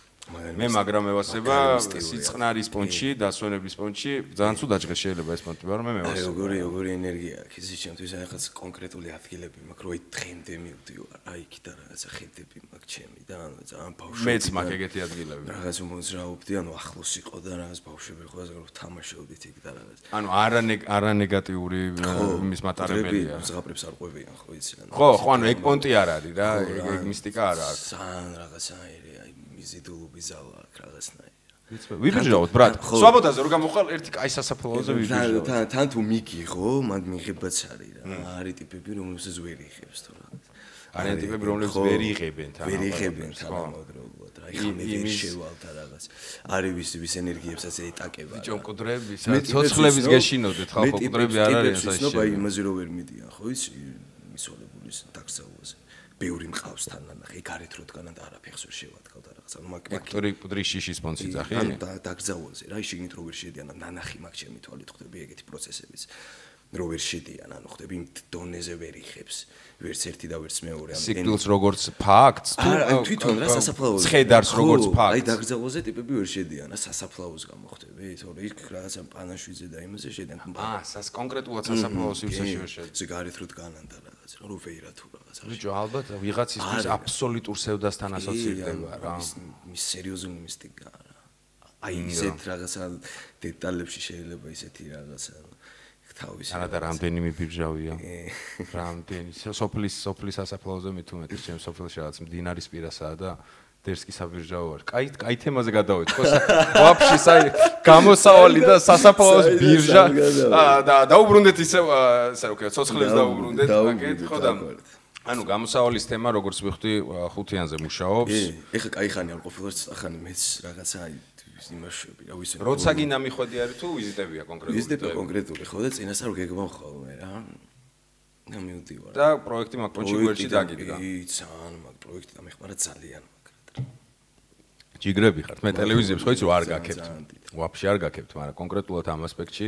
მე მაგრამ მევასება სიწყნარის პონჩი, დასვენების პონჩი, ძალიან ცუდ დაჭრეს შეიძლება ეს პონჩი, მაგრამ მე მევასება.
აი, როგორი როგორი ენერგია აქვს ის ჩემთვის, აი ხაც კონკრეტული ადგილები მაქვს, რო აი დღემდე მივდივარ, აი იქიდან რაღაცა ხედები მაქვს ჩემი და ანუ ძალიან ბავშვი.
მეც მაქვს ეგეთი ადგილები.
რაღაც უმოძრაობდი, ანუ ახლოს იყო და რაღაც ბავშვები ხო ასე რომ თამაშობდით იქ და რაღაც.
ანუ არა არა ნეგატიური იმის მატარებელია.
ზღაპრებს არ ყვებიან ხო იცი ანუ.
ხო, ხო, ანუ ეგ პონტი არ არის რა, ეგ მისტიკა არა აქვს.
ძალიან რაღაცა აი მიზიდულობი ზალა აქვს რაღაცნაირი.
ვიბიჟავთ, ბრატ. სვაბოდაზე რო გამოხვალ ერთი კაი სასაფლაოზე ვიბიჟავთ.
თან თან თუ მიგიღო, მაგ მიღებაც არის რა. არის ტიპები, რომლებსაც ვერ იღებს თუ რაღაც.
არიან ტიპები, რომლებსაც ვერ იღებენ თან.
ვერ იღებენ თანამედროვებლად რა. იხა მე ვერ შევალ და რაღაც. არის ვის ვის ენერგიებსაც ეტაკება.
ბიჭო, მკვდრები, ცოცხლების გეშინოდეთ ხალხო, მკვდრები არ არის საერთოდ.
ნობა იმაზე რომ ვერ მიდიან, ხო იცი? მისვალებულის დაკრძალვაზე. ბევრი მყავს თანანახი, გარეთ რო დგანან და არაფერს ვერ შევადგავ და რაღაც. ანუ მაგ მაგ
პუტრი შიშის პონცი ძახი?
ანუ დაკრძალვაზე რა, შიგნით რო ვერ შედიან, ნანახი მაგ ჩემი თვალით ხდები ეგეთი პროცესებიც. რო ვერ შედიან, ანუ ხდები იმ დონეზე ვერ იხებს, ვერც ერთი და ვერც მეორე.
ანუ სიკვდილს როგორც ფაქტს თუ
აი თვითონ რა სასაფლაოზე.
ცხედარს როგორც ფაქტს.
აი დაკრძალვაზე ტიპები ვერ შედიან, რა სასაფლაოს გამოხდები, თორე იქ რაღაცა პანაშვიძე და იმაზე შედიან.
აა, სას კონკრეტულად სასაფლაოს ივსაში ვერ შედიან.
ზე გარეთ რო დგანან და რაღაც, რო ვეირა თუ რაღაც.
ბიჭო, ალბათ ვიღაცისთვის აბსოლუტურ სევდასთან ასოცირდება რა.
მის სერიოზული მისტიკა რა. აი ისეთ რაღაცა დეტალებში შეიძლება ისეთი რაღაცა თავის
არა და რამდენი მიბიჟავია. რამდენი სოფლის სოფლის სასაფლაოზე მithumetis ჩემ სოფელში რაღაც მდინარის პირასაა და დერსკი საბირჟაო არის. კაი, კაი თემაზე გადავედი. ხო, ვაფშე საი გამოსავალი და სასაფლაოს ბირჟა და დაუბრუნდეთ ისე ასე რომ ვქო, ცოცხლებს დაუბრუნდეთ, მაგეთ, ხო და ანუ გამოსავალის თემა როგორც ვიხდი ხუთიანზე მუშაობს.
ეხა კაი ხანი არ ყოფილვარც ახანი მეც რაღაცა აი იმაშები რა ვიცი.
როცა გინდა მიხვედი არის თუ ვიზიტებია კონკრეტული?
ვიზიტებია კონკრეტული ხო და წინასწარ გეგმავ ხოლმე რა. და მივდივარ.
და პროექტი მაგ პონჩიგუერში დაგიდგა.
ი ძალიან მაგ პროექტი და მეხმარა ძალიან მაგრად.
ჯიგრები ხართ მე ტელევიზიებს ხო იცი რომ არ გაკეთებთ. ვაფშე არ გაკეთებთ, მაგრამ კონკრეტულად ამ ასპექტში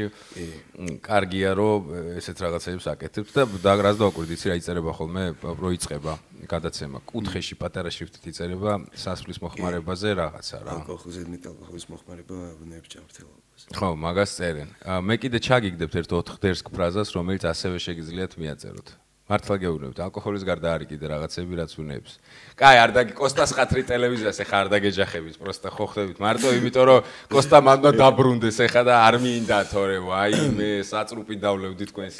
კარგია რომ ესეთ რაღაცებს აკეთებთ და დაგრას დავაკვირდი იცი რა იწერება ხოლმე პროიწყება გადაცემა კუთხეში პატარა შრიფტით იწერება სასვლის მოხმარებაზე რაღაცა რა.
ალკოჰოლზე მეტალკოჰოლის მოხმარება ნებჭართელობაზე.
ხო, მაგას წერენ. მე კიდე ჩაგიგდებთ ერთ ოთხ დერსკ ფრაზას, რომელიც ასევე შეგიძლიათ მიაწეროთ. მართლა გეუბნებთ, ალკოჰოლის გარდა არის კიდე რაღაცები, რაც უნებს. კაი, არ დაგი კოსტას ხათრი ტელევიზიას ეხა არ დაგეჯახებით, პროსტა ხო ხდებით. მარტო იმიტომ რომ კოსტა მანდ დაბრუნდეს ეხა და არ მინდა თორე, აი მე საწრუპი დავლევდი თქვენს.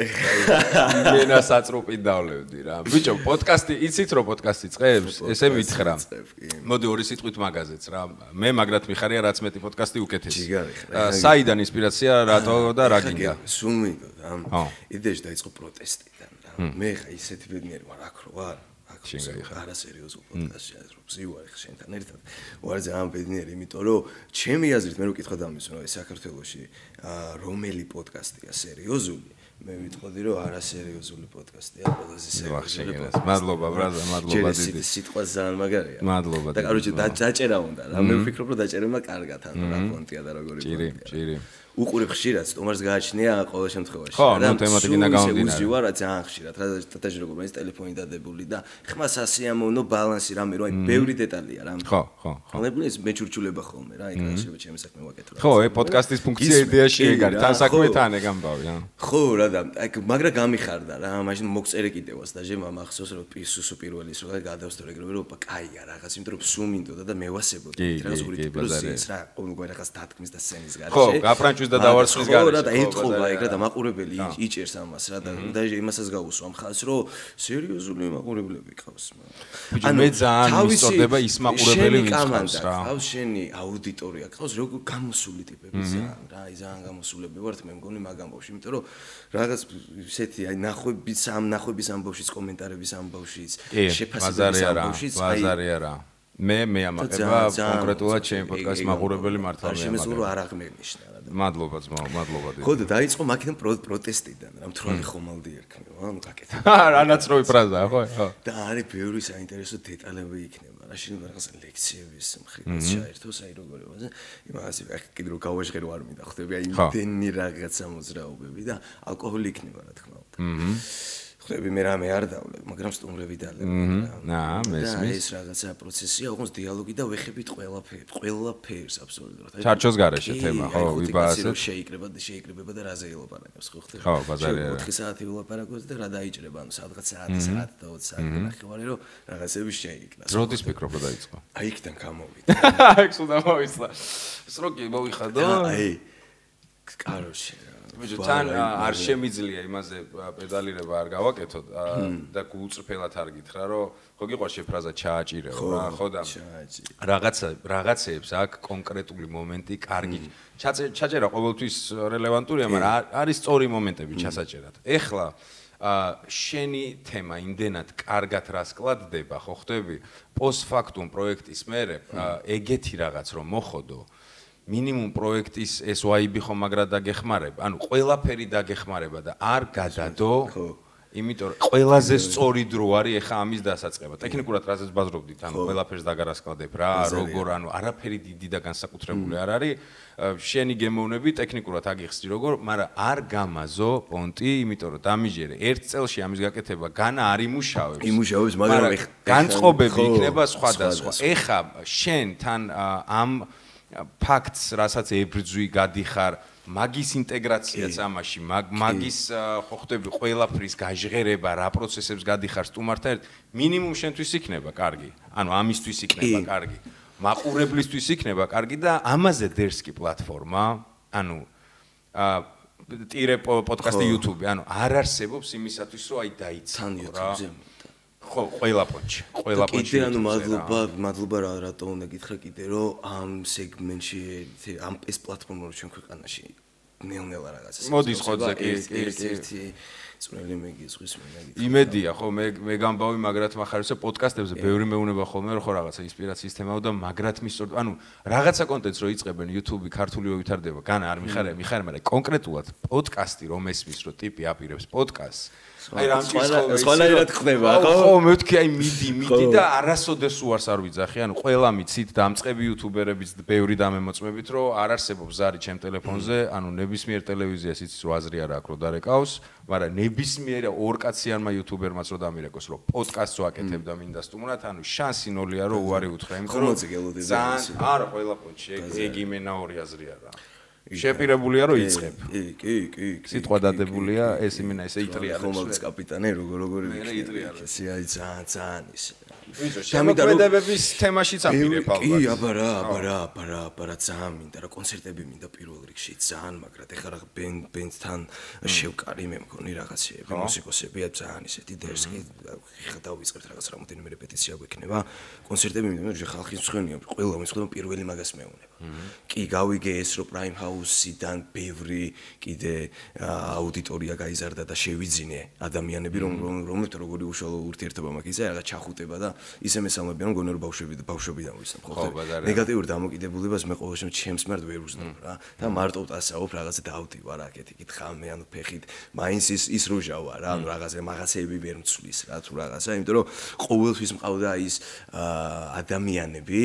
მენა საწრუპი დავლევდი რა. ბიჭო, პოდკასტი, იცით რომ პოდკასტი წყებს? ესე მითხრა. მოდი ორი სიტყვით მაგაზეც რა. მე მაგრად მიხარია, რაც მეტი პოდკასტი უკეთესი. საიდან ინსპირაცია, რატო და რა გინდა?
სულ მინდოდა. იდეაში დაიწყო პროტესტი. მე ხა ისეთი ბედნიერი ვარ აქ რო ვარ აქ არა სერიოზულ პოდკასტში რომ ზივარ ხა შენთან ერთად ვარ ძალიან ბედნიერი იმიტომ რომ ჩემი აზრით მე რო კითხვა დამის რომ საქართველოში რომელი პოდკასტია სერიოზული მე ვიტყოდი რომ არა სერიოზული პოდკასტია ყველაზე სერიოზული პოდკასტი
მადლობა ბრაზა მადლობა დიდი
სიტყვა ძალიან მაგარია
მადლობა
და კაროჩე დაჭერა უნდა რა მე ვფიქრობ რომ დაჭერება კარგად ანუ რა პონტია და როგორი პონტია
ჭირი ჭირი
უყურებ ხშირად სტომარს გააჩნია ყოველ შემთხვევაში
ხო ნუ თემატიკინა გამომდინარე
უზივა რა ძალიან ხშირად რა დათაჟი როგორ მაინც ტელეფონი დადებული და ხმა სასიამოვნო ბალანსი რამე რო აი ბევრი დეტალია რა
ხო ხო ხო
ხალხები ეს მეჩურჩულება ხოლმე რა ეკრანში შეიძლება ჩემი საქმე ვაკეთო
ხო ეს პოდკასტის ფუნქცია იდეაში ეგ არის თან საქმე თან ეგ ამბავი რა
ხო რა და აი მაგრა გამიხარდა რა მაშინ მოგწერე კიდევაც და ჟე მახსოვს რომ პისუსო პირველის რო გადავსწორე ეგრევე რომ კაია რაღაც იმიტომ რომ სულ მინდოდა და მევასებოდი რაღაც ორი ტიპის რა ყოველგვარი რაღაც დათქმის და სცენის გარშე
ხო გაფრანჭვის დაუშვი და დავარცხვის გარეშე.
ხო, რა და ეთყობა ეგ რა და მაყურებელი იჭერს ამას რა და და იმასაც გავუსვა მხარს რომ სერიოზული მაყურებლები ყავს.
ანუ მე ძალიან მისწორდება ის მაყურებელი ვინც ყავს რა.
ყავს შენი აუდიტორია, ყავს როგორ გამოსული ტიპები ძალიან რა, აი ძალიან გამოსულები ვართ მე მგონი მაგ ამბავში, იმიტომ რომ რაღაც ისეთი აი ნახვების ამ ნახვების ამბავშიც კომენტარების ამბავშიც შეფასებების ამბავშიც
აი ბაზარი არა. მე მე ამაყება კონკრეტულად ჩემი პოდკასტის მაყურებელი მართლა მე
ამაყება. შემეძლო არ აღმენიშნა რა.
მადლობა ძმა, მადლობა დიდი.
ხო და დაიწყო მაქედან პროტესტიდან, რა მთვრალი ხომალდი ერქმევა, ანუ გაკეთე.
რანაცროვი ფრაზაა, ხო? ხო.
და არის ბევრი საინტერესო დეტალები იქნება. რა შეიძლება რაღაც ლექციების მხრიდან ჩაერთოს, აი როგორია. იმას კიდე რო გავაჟღერო არ მინდა ხვდები, აი იმდენი რაღაცა მოძრაობები და ალკოჰოლი იქნება რა თქმა უნდა. აჰა. ხვდები მე რამე არ დავლებ, მაგრამ სტუმრები დალებ.
აა, მესმის.
ეს რაღაცა პროცესია, ოღონდ დიალოგი და ვეხებით ყველაფერს, ყველაფერს აბსოლუტურად.
ჩარჩოს გარეშე თემა, ხო, ვიბაასეთ.
შეიკრება და შეიკრებება და რაზე ელაპარაკებს, ხო ხდება?
ხო, ბაზარი არა.
ოთხი საათი ვილაპარაკოს და რა დაიჭრება, ანუ სადღაც საათი, საათი და ოცი საათი ნახევარი, რომ რაღაცები შეიკრას.
როდის ფიქრობ და დაიწყო?
აი იქიდან გამოვიდა.
აი სულ მოვისლა. სროგი მოვიხადო.
აი კაროჩე
ბიჭო თან არ შემიძლია იმაზე პედალირება არ გავაკეთოთ და გულწრფელად არ გითხრა რომ ხო გიყვარს შეფრაზა ჩააჭირეო რა ხო და რაღაცა რაღაცეებს აქ კონკრეტული მომენტი კარგი ჩაჭერა ყოველთვის რელევანტურია მაგრამ არის სწორი მომენტები ჩასაჭერად ეხლა შენი თემა იმდენად კარგად რას კლადდება ხო ხვდები პოსტფაქტუმ პროექტის მერე ეგეთი რაღაც რომ მოხოდო მინიმუმ პროექტის ეს ვაიბი ხომ მაგრა დაგეხმარება, ანუ ყველაფერი დაგეხმარება და არ გადადო, იმიტომ რომ ყველაზე სწორი დრო არის ეხა ამის დასაწყება. ტექნიკურად რაზეც ბაზრობდით, ანუ ყველაფერს დაგარასკლადებ რა, როგორ, ანუ არაფერი დიდი და განსაკუთრებული არ არის. შენი გემოვნები ტექნიკურად აგიხსნი როგორ, მაგრამ არ გამაზო პონტი, იმიტომ რომ დამიჯერე ერთ წელში ამის გაკეთება განა არ იმუშავებს.
იმუშავებს, მაგრამ
განწყობები იქნება სხვადასხვა. ეხა შენ თან ამ ფაქტს, რასაც ებრძვი გადიხარ, მაგის ინტეგრაციაც ამაში, მაგის ხო ხდები ყველაფრის გაჟღერება, რა პროცესებს გადიხარ სტუმართან ერთ, მინიმუმ შენთვის იქნება კარგი. ანუ ამისთვის იქნება კარგი. მაყურებლისთვის იქნება კარგი და ამაზე დერს კი პლატფორმა, ანუ ტირე პოდკასტი YouTube, ანუ არ არსებობს იმისათვის, რომ აი დაიცანო რა. ხო, ყველა პონჩი, ყველა პონჩი.
კიდე ანუ მადლობა, მადლობა რა რატო უნდა გითხრა კიდე რომ ამ სეგმენტში ამ ეს პლატფორმა რო ჩვენ ქვეყანაში ნელ-ნელა რაღაცა.
მოდის ხოძე კი,
ერთი წვრილი მეგიზღვის მე გითხრა.
იმედია ხო, მე მე გამბავი მაგრათ מחარებსა პოდკასტებზე ბევრი მეუნება ხოლმე რომ ხო რაღაცა ინსპირაციის თემაა და მაგრათ მისწორ, ანუ რაღაცა კონტენტს რო იწყებენ YouTube-ი ქართული ვითარდება, განა არ მიხარე, მიხარე, მაგრამ კონკრეტულად პოდკასტი რომ ესმის რომ ტიპი აპირებს პოდკასტს აი რამჭის ხოლმე
სხვანაირად ხდება ხო?
ხო, მე ვთქვი აი მიდი, მიდი და არასოდეს უარს არ ვიძახი, ანუ ყველა მიცით დამწყები იუთუბერებიც ბევრი დამემოწმებით, რომ არ არსებობს ზარი ჩემ ტელეფონზე, ანუ ნებისმიერ ტელევიზიას იცის რომ აზრი არ აქვს რომ დარეკავს, მაგრამ ნებისმიერ ორ კაციანმა იუთუბერმაც რომ დამირეკოს, რომ პოდკასტს ვაკეთებ და მინდა სტუმრად, ანუ შანსი ნოლია რომ უარი უთხრა, იმიტომ რომ ძალიან არა ყველა პონჩი, ეგ იმენა ორი აზრი არა. შეპირებულია რომ იწებ.
კი, კი, კი.
სიტყვა დადებულია, ეს იმენა ესე იტრიალებს.
ხომალდის კაპიტანი როგორ როგორი
იტრიალებს.
ესე აი ძალიან ძალიან ის.
ვიძო, შემოქმედებების თემაშიც აპირებ ალბათ.
კი, აბა რა, აბა რა, აბა რა, აბა რა ძალიან მინდა რა კონცერტები მინდა პირველ რიგში ძალიან მაგრად ეხლა რა ბენდ ბენდთან შევკარი მე მგონი რაღაცეები, მუსიკოსებია ძალიან ისეთი დერსკი ხა დავიწყებთ რაღაც რამოდენიმე რეპეტიცია გვექნება. კონცერტები მინდა, მე ხალხის მცხენია, ყველა მცხენია პირველი მაგას მეუნება. კი, გავიგე ეს რომ Prime House-იდან ბევრი კიდე აუდიტორია გაიზარდა და შევიძინე ადამიანები რომ რომლებთან როგორი უშუალო ურთიერთობა მაქვს ისა რაღაც ჩახუტება და ისე მესამებიან რომ გონე რომ ბავშვები და ბავშვებიდან ვისწრებ ხო ნეგატიური დამოკიდებულებას მე ყოველ შემთხვევაში ჩემს მიმართ ვერ უზნებ რა და მარტო ვტასაობ რაღაცა დავდივარ აქეთ იქით ხამე ანუ ფეხით მაინც ის ის როჟავა რა ანუ რაღაცა მაღაზიები ვერ მცვლის რა თუ რაღაცა იმიტომ რომ ყოველთვის მყავდა ის ადამიანები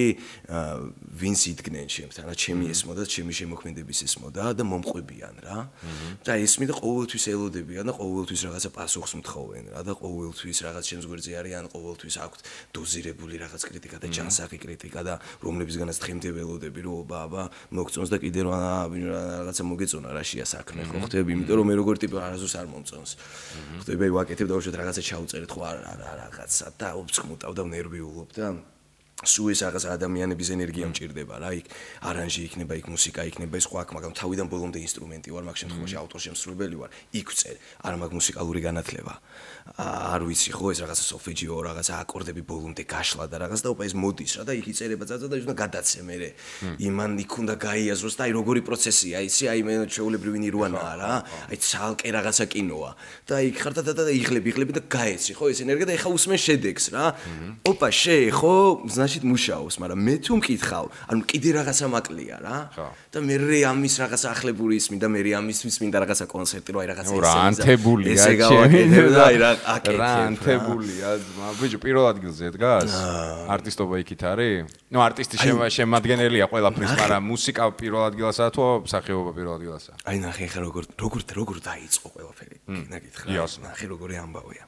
ვინც იდგნენ ჩემთან რა ჩემი ესმოდა ჩემი შემოქმედების ესმოდა და მომყვებიან რა და ისმი და ყოველთვის ელოდებიან და ყოველთვის რაღაცა პასუხს მთხოვენ რა და ყოველთვის რაღაც ჩემს გვერდზე არიან ყოველთვის აქვთ დოზირებული რაღაც კრიტიკა და ჯანსაღი კრიტიკა და რომლებისგანაც თხემდე ველოდები რომ აბა აბა მოგწონს და კიდე რომ რაღაცა მოგეწონა რაშია საქმე ხო ხტები იმიტომ რომ მე როგორ ტიპი არასდროს არ მომწონს ხტები ვაკეთებ და უშოთ რაღაცა ჩაუწერეთ ხო არა რაღაცა და ოფსკმუტავ და ნერვიულობ და სულ ეს რაღაც ადამიანების ენერგია მჭირდება რა, იქ არანჟი იქნება, იქ მუსიკა იქნება, ეს სხვა, მაგრამ თავიდან ბოლომდე ინსტრუმენტი ვარ, მაგ შემთხვევაში ავტორ-შემსრულებელი ვარ, იქ ვწერ, არა მაგ მუსიკალური განათლება. არ ვიცი ხო, ეს რაღაცა სოლფეჯიო, რაღაცა აკორდები ბოლომდე გაშლა და რაღაც და ოპა ეს მოდის რა და იქ იწერება ძაძა და უნდა გადაცე მე. იმან იქ უნდა გაიაზროს და აი როგორი პროცესია, იცი, აი მე შეულებრივი ნირვანაა რა, აი ცალკე რაღაცა კინოა და იქ ხარ და და იღლები, იღლები და გაეცი ხო ეს ენერგია და ეხა უსმენ შედეგს რა. ოპა შე ხო значит მუშაობს, მაგრამ მე თუ მკითხავ, ანუ კიდე რაღაცა მაკლია რა. და მე ამის რაღაცა ახლებური ისმი და მე ამისთვის მინდა რაღაცა კონცერტი, რო აი რაღაცა
ეს ანთებულია ჩემი
და აი რა აკეთებ.
რა ანთებულია, ბიჭო, პირველ ადგილზე დგას? არტისტობა იქით არის? ნუ არტისტი შემადგენელია ყველაფრის, მაგრამ მუსიკა პირველ ადგილასაა თუ მსახიობობა პირველ ადგილასაა?
აი ნახე ხა როგორ როგორ როგორ დაიწყო ყველაფერი. ნაკითხა. ნახე როგორი ამბავია.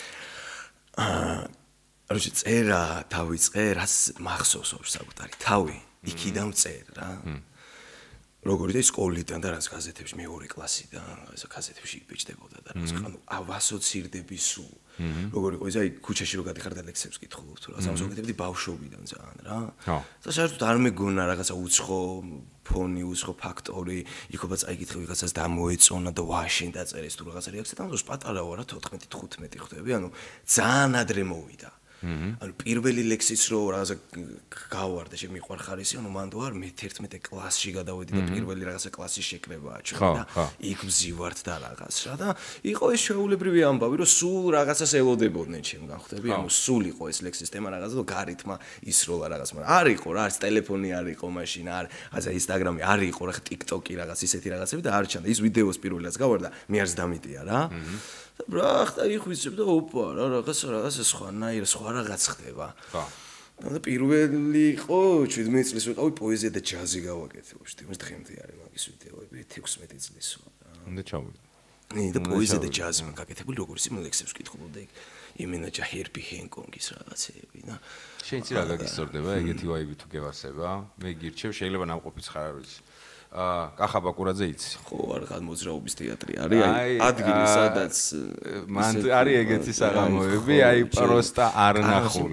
აა როჩი წერა დავიწყე, რაც მახსოვს ოფ საკუთარი თავი, იქიდან წერ რა. როგორი და სკოლიდან და რაც გაზეთებში მეორე კლასიდან, ესა გაზეთებში იბეჭდებოდა და რაც ანუ ავასოცირდები სულ. როგორი ყო ეს აი ქუჩაში რო გადიხარ და ლექსებს კითხულობ თუ რა, სამსოგეთებდი ბავშვობიდან ძალიან რა. და საერთოდ არ მეგონა რაღაცა უცხო ფონი, უცხო ფაქტორი, იქობა წაიკითხე ვიღაცას და მოეწონა და ვაშინ დაწერეს თუ რაღაცა რეაქცია და ამას პატარა ვარ რა თოთხმეტი თხუთმეტი ხვდები, ანუ ძალიან ადრე მოვიდა. ანუ პირველი ლექსიც რო რაღაცა გავარდა შემიყვარ ხარისი, ანუ მანდ ვარ მე თერთმეტე კლასში გადავედი და პირველი რაღაცა კლასის შეკრებაა ჩვენ და იქ ვზივართ და რაღაც რა და იყო ეს შეულებრივი ამბავი, რომ სულ რაღაცას ელოდებოდნენ ჩემგან ხვდები, ანუ სულ იყო ეს ლექსის თემა რაღაცა და გარითმა ისროლა რაღაც, მაგრამ არ იყო რა, არც ტელეფონი არ იყო მაშინ, არ აზა ინსტაგრამი არ იყო რა, ტიკტოკი რაღაც ისეთი რაღაცები და არ ჩანდა ის ვიდეოს პირველად გავარდა, მე არც დამიტია რა. და ბრახტა იხვიცებ და ოპა რა რაღაც რაღაც სხვანაირ სხვა რაღაც ხდება. ხო. და პირველი იყო შვიდმეტი წლის ვიყავი პოეზია და ჯაზი გავაკეთე, ვშტი, მას დღემდე არის მაგის ვიდეოები, ექვსმეტი წლის ვარ.
უნდა ჩავიდე.
ნი და პოეზია და ჯაზი მაგაკეთებული, როგორც იმ ლექსებს ვკითხულობდა იქ იმენა ჰერბი ჰენკონგის რაღაცეები და
შენ იცი რა გაგისწორდება ეგეთი ვაიბი თუ გევარსება? მე გირჩევ, შეიძლება ნამყოფიც ხარ არ ვიცი. აა კახაბა კურაძე იცი?
ხო, არღან მოძრაობის თეატრი არის, აი ადგილი სადაც
მან არის ეგეთი საღამოები, აი პროსტა არ ნახული.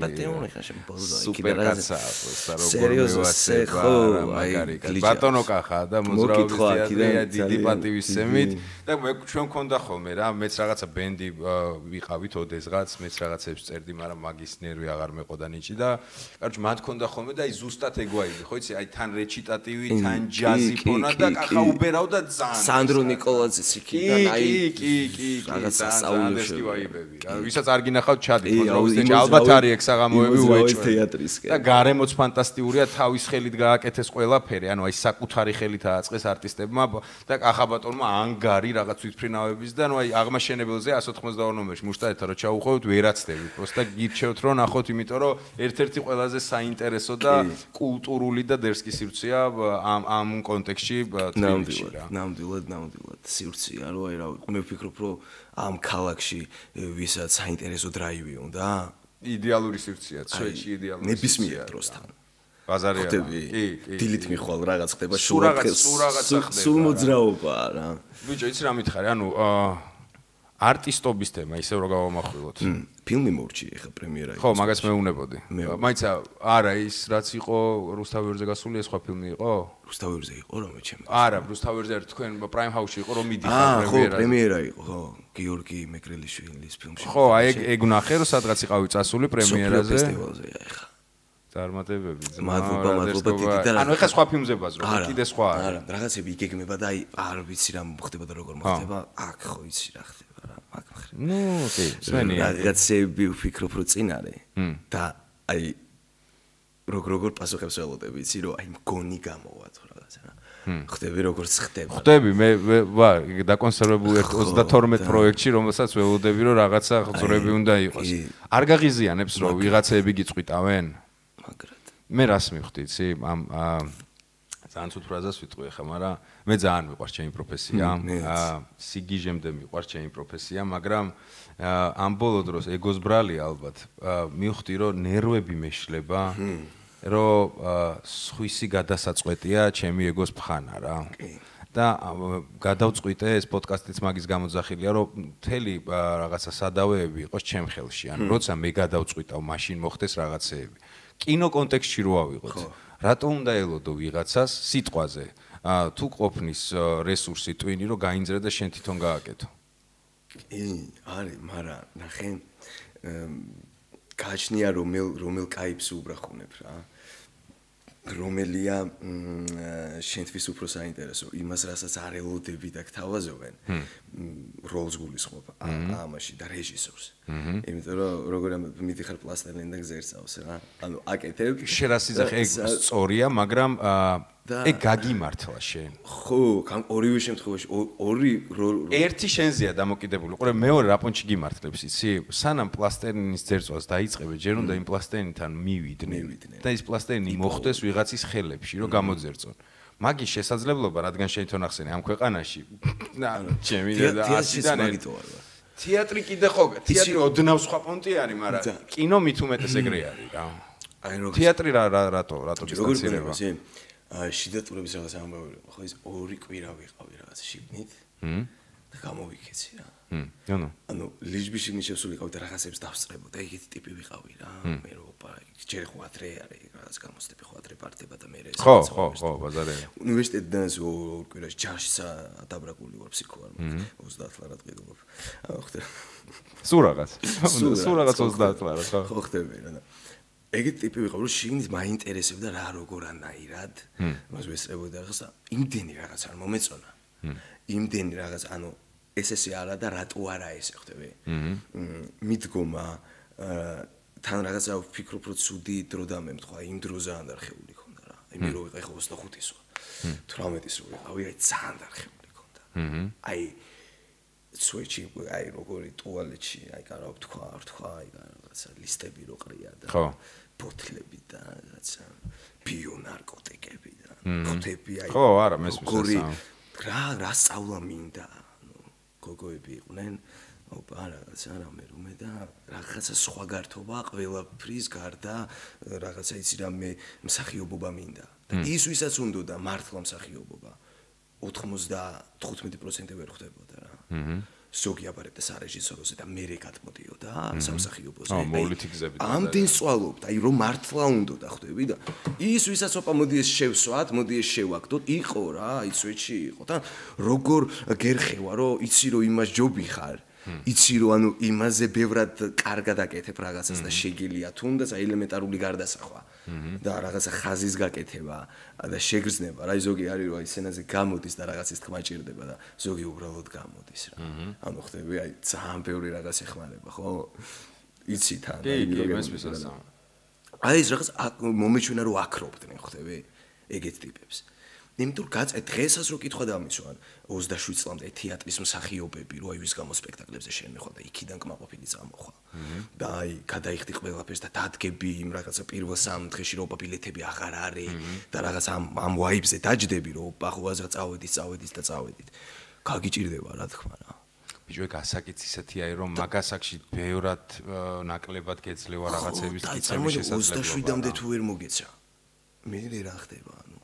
სუპერ კაცაა, პროსტა როგორ მევასება, მაგარი კაცი. ბატონო კახა და მოძრაობის თეატრია დიდი პატივისცემით და მე ჩვენ მქონდა ხოლმე რა, მეც რაღაცა ბენდი ვიყავით ოდესღაც, მეც რაღაცებს წერდი, მაგრამ მაგის ნერვი აღარ მეყოდა ნიჭი და კაროჩ მათ მქონდა ხოლმე და აი ზუსტად ეგვაიდი, ხო იცი, აი თან რეჩიტატივი, თან ჯაზი ფონა და კახა უბერავდა ძალიან.
სანდრო ნიკოლაძის იქიდან
აი კი კი კი რაღაცა საულებში ვაიბები. ვისაც არ გინახავთ ჩადით მოძრაობის თეატრში, ალბათ არის ეგ საღამოები უეჭვე თეატრისკენ. და გარემოც ფანტასტიკურია, თავის ხელით გააკეთეს ყველაფერი, ანუ აი საკუთარი ხელით ააწყეს არტისტებმა და კახა ბატონმა ანგარი რაღაც თვითფრინავების და ნუ აი აღმაშენებელზე εκατს ოთხმოცდაორი ნომერში მუშტაეთა რო ჩაუხოვოთ ვერაცდები. პროსტა გირჩევთ რომ ნახოთ, იმიტომ რომ ერთ-ერთი ყველაზე საინტერესო და კულტურული და დერსკი სივრცეა ამ ამ კონტექსტში თბილისში რა.
ნამდვილად, ნამდვილად სივრცეა, რომ აი რა მე ვფიქრობ, რომ ამ ქალაქში ვისაც საინტერესო დრაივი უნდა?
იდეალური სივრცეა, ცვეჩი იდეალური.
ნებისმიერ დროსთან.
ბაზარია.
კი, კი. დილით მიხვალ რაღაც ხდება,
სულ რაღაც სულ რაღაცა ხდება.
სულ მოძრაობაა რა.
ბიჭო, იცი რა მითხარი, ანუ არტისტობის თემა ისევ რა გავამახვილოთ.
ფილმი მორჩი ეხა პრემიერა იყო.
ხო, მაგას მეუნებოდი. მაიცა არა ის რაც იყო რუსთავიერზე გასული, ეს სხვა ფილმი იყო?
რუსთავიერზე იყო რომ ჩემ.
არა, რუსთავიერზე ერთ თქვენ პრაიმ ჰაუსში იყო რომ მიდიხარ პრემიერა.
ხო, პრემიერა იყო, ხო. გიორგი მეგრელიშვილის ფილმში.
ხო, აი ეგ ეგ ნახე რომ სადღაც იყავი წასული პრემიერაზე.
ფესტივალზეა ეხა.
წარმატებები ძმა.
მადლობა, მადლობა დიდი და
ანუ ეხა სხვა ფილმზე ბაზრო, კიდე სხვა არის.
არა, რაღაცები იგეგმება და აი არ ვიცი რა მოხდება და როგორ მოხდება. აქ ხო იცი რა ხდება რა, მაგ მხრივ.
ნუ, კი, სვენია.
რაღაცები ვფიქრობ რომ წინ არის და აი როგორ როგორ პასუხებს ველოდები, იცი რომ აი მგონი გამოვა თუ რაღაცა რა. ხდები როგორც ხდება.
ხდები, მე ვარ დაკონსერვებული ოცდათორმეტ პროექტში, რომელსაც ველოდები რომ რაღაცა ხზრები უნდა იყოს. არ გაღიზიანებს რომ ვიღაცები გიწყვიტავენ?
მაგრად.
მე რას მივხვდი, იცი, ამ ძალიან ცუდ ფრაზას ვიტყვი ხა, მაგრამ მე ძალიან მიყვარს ჩემი პროფესია. სიგიჟემდე მიყვარს ჩემი პროფესია, მაგრამ ამ ბოლო დროს ეგოს ბრალი ალბათ მივხვდი, რომ ნერვები მეშლება, რომ სხვისი გადასაწყვეტია ჩემი ეგოს ფხანა რა. და გადავწყვიტე ეს პოდკასტიც მაგის გამოძახილია, რომ მთელი რაღაცა სადავეები იყოს ჩემ ხელში. ანუ როცა მე გადავწყვიტავ, მაშინ მოხდეს რაღაცეები. კინო კონტექსტში რო ავიღოთ. რატო უნდა ელოდო ვიღაცას სიტყვაზე? თუ ყოფნის რესურსი ტვინი რომ გაინძრე და შენ თვითონ გააკეთო.
კი, არის, მაგრამ ნახე გაჩნია რომელ რომელ კაიფს უბრახუნებ რა. რომელია შენთვის უფრო საინტერესო იმას რასაც არ ელოდები და გთავაზობენ როლს გულისხმობ ამაში და რეჟისორს. იმიტომ რომ როგორ მიდიხარ პლასტელინიდან გზერწავს რა. ანუ აკეთებ
შერასიძახე ეგ სწორია, მაგრამ ეგ გაგიმართლა შენ.
ხო, ორივე შემთხვევაში ორი
ერთი შენზეა დამოკიდებული. ყურე მეორე რა პონჩი გიმართლებს იცი? სანამ პლასტელინის ძერწვას დაიწყებე, ჯერ უნდა იმ პლასტელინთან მივიდნენ და ის პლასტელინი მოხვდეს ვიღაცის ხელებში, რომ გამოძერწონ. მაგის შესაძლებლობა, რადგან შენ თვითონ ახსენე ამ ქვეყანაში, ჩემი და ასიდან თეატრი კიდე ხო, თეატრი ოდნავ სხვა პონტი არის, მაგრამ კინო მით უმეტეს ეგრე არის რა. აი რო თეატრი რა რატო რატო დისტანცირება?
შიდა ტურების რაღაც ამბავი, ხო ის ორი კვირა ვიყავი რაღაც შიგნით და გამოვიქეცი რა.
ანუ
ანუ ლიჟბი შიგნით შესულიყავი და რაღაცებს დავსწრებო და ეგეთი ტიპი ვიყავი რა. მე რო ჯერ ხო ათრე არის რაღაც გამოსტები ხო ათრე პარტება და მე ეს
ხო ხო ხო ბაზარია.
უნივერსიტეტიდან ორ კვირაში ჯაშსა დაბრაკული ვარ ფსიქოანალიზი ოცდაათ ლარად ყიდულობ. ანუ ხდება.
სულ რაღაც. სულ რაღაც ოცდაათ ლარად ხო.
ხო ხდება რა. ეგეთი ტიპი ვიყავ რომ შიგნით მაინტერესებდა რა როგორანაირად მას ვესწრებოდი რაღაც იმდენი რაღაც არ მომეწონა იმდენი რაღაც ანუ ეს ესე არა და რატო არა ესე ხდები მიდგომა თან რაღაცა ვფიქრობ რომ ცუდი დრო დამემთხვა იმ დროზე ანდარხეული ქონდა რა აი მე რო ვიყავ ხო ოცდახუთის ვარ თვრამეტის რო ვიყავი აი ძალიან ანდარხეული ქონდა აი სუეჩი აი როგორი ტუალეტში აი კარავ თქვა თქვა აი რაღაცა ლისტები რო ყრია და
ხო
ბოთლები და რაღაცა ბიონარკოტიკები და ხუთები აი
ხო არა მესმის
რა რა სწავლა მინდა ანუ გოგოები იყვნენ ოპა რაღაცა რამე რომე და რაღაცა სხვა გართობა ყველაფრის გარდა რაღაცა იცი რა მე მსახიობობა მინდა და ის ვისაც უნდოდა მართლა მსახიობობა ოთხმოცდათხუთმეტი პროცენტი ვერ ხვდებოდა რა ზოგი აბარებდა სარეჟისოროზე და მერე გადმოდიოდა სამსახიობოზე. ამდენ სწავლობდა, აი რომ მართლა უნდოდა ხვდები და ის ვისაც ოპა მოდი ეს შევსვათ, მოდი ეს შევაგდოთ, იყო რა, აი სვეჩი იყო და როგორ გერხევა რომ იცი რომ იმას ჯობი ხარ. იცი რომ ანუ იმაზე ბევრად კარგად აკეთებ რაღაცას და შეგიძლია თუნდაც აი ელემენტარული გარდასახვა და რაღაცა ხაზის გაკეთება და შეგრძნება რა ზოგი არის რომ აი სცენაზე გამოდის და რაღაცის თქმა ჭირდება და ზოგი უბრალოდ გამოდის რა ანუ ხდები აი ძალიან ბევრი რაღაც ეხმარება ხო იცი თან
აი მესმის
აი ეს რაღაც მომეჩვენა რომ აკრობდნენ ხდები ეგეთ ტიპებს იმიტომ რომ დღესაც რო კითხვა დამისვან ოცდაშვიდ წლამდე თეატრის მსახიობები რო აი ვის გამო სპექტაკლებზე შემეხვა და იქიდან კმაყოფილი წამოხვა და აი გადაიხდი ყველაფერს და დადგები იმ რაღაცა პირველ სამ დღეში რო ბილეთები აღარ არის და რაღაც ამ ამ ვაიბზე დაჯდები რომ პახუაზე წავედით წავედით და წავედით გაგიჭირდება რა თქმა რა
ბიჭო ეგ ასაკიც ისეთი აი რომ მაგასაკში ბევრად ნაკლებად გეძლევა რაღაცების კიცების შესაძლებლობა
ოცდაშვიდამდე თუ ვერ მოგეცა მე რა ხდება ანუ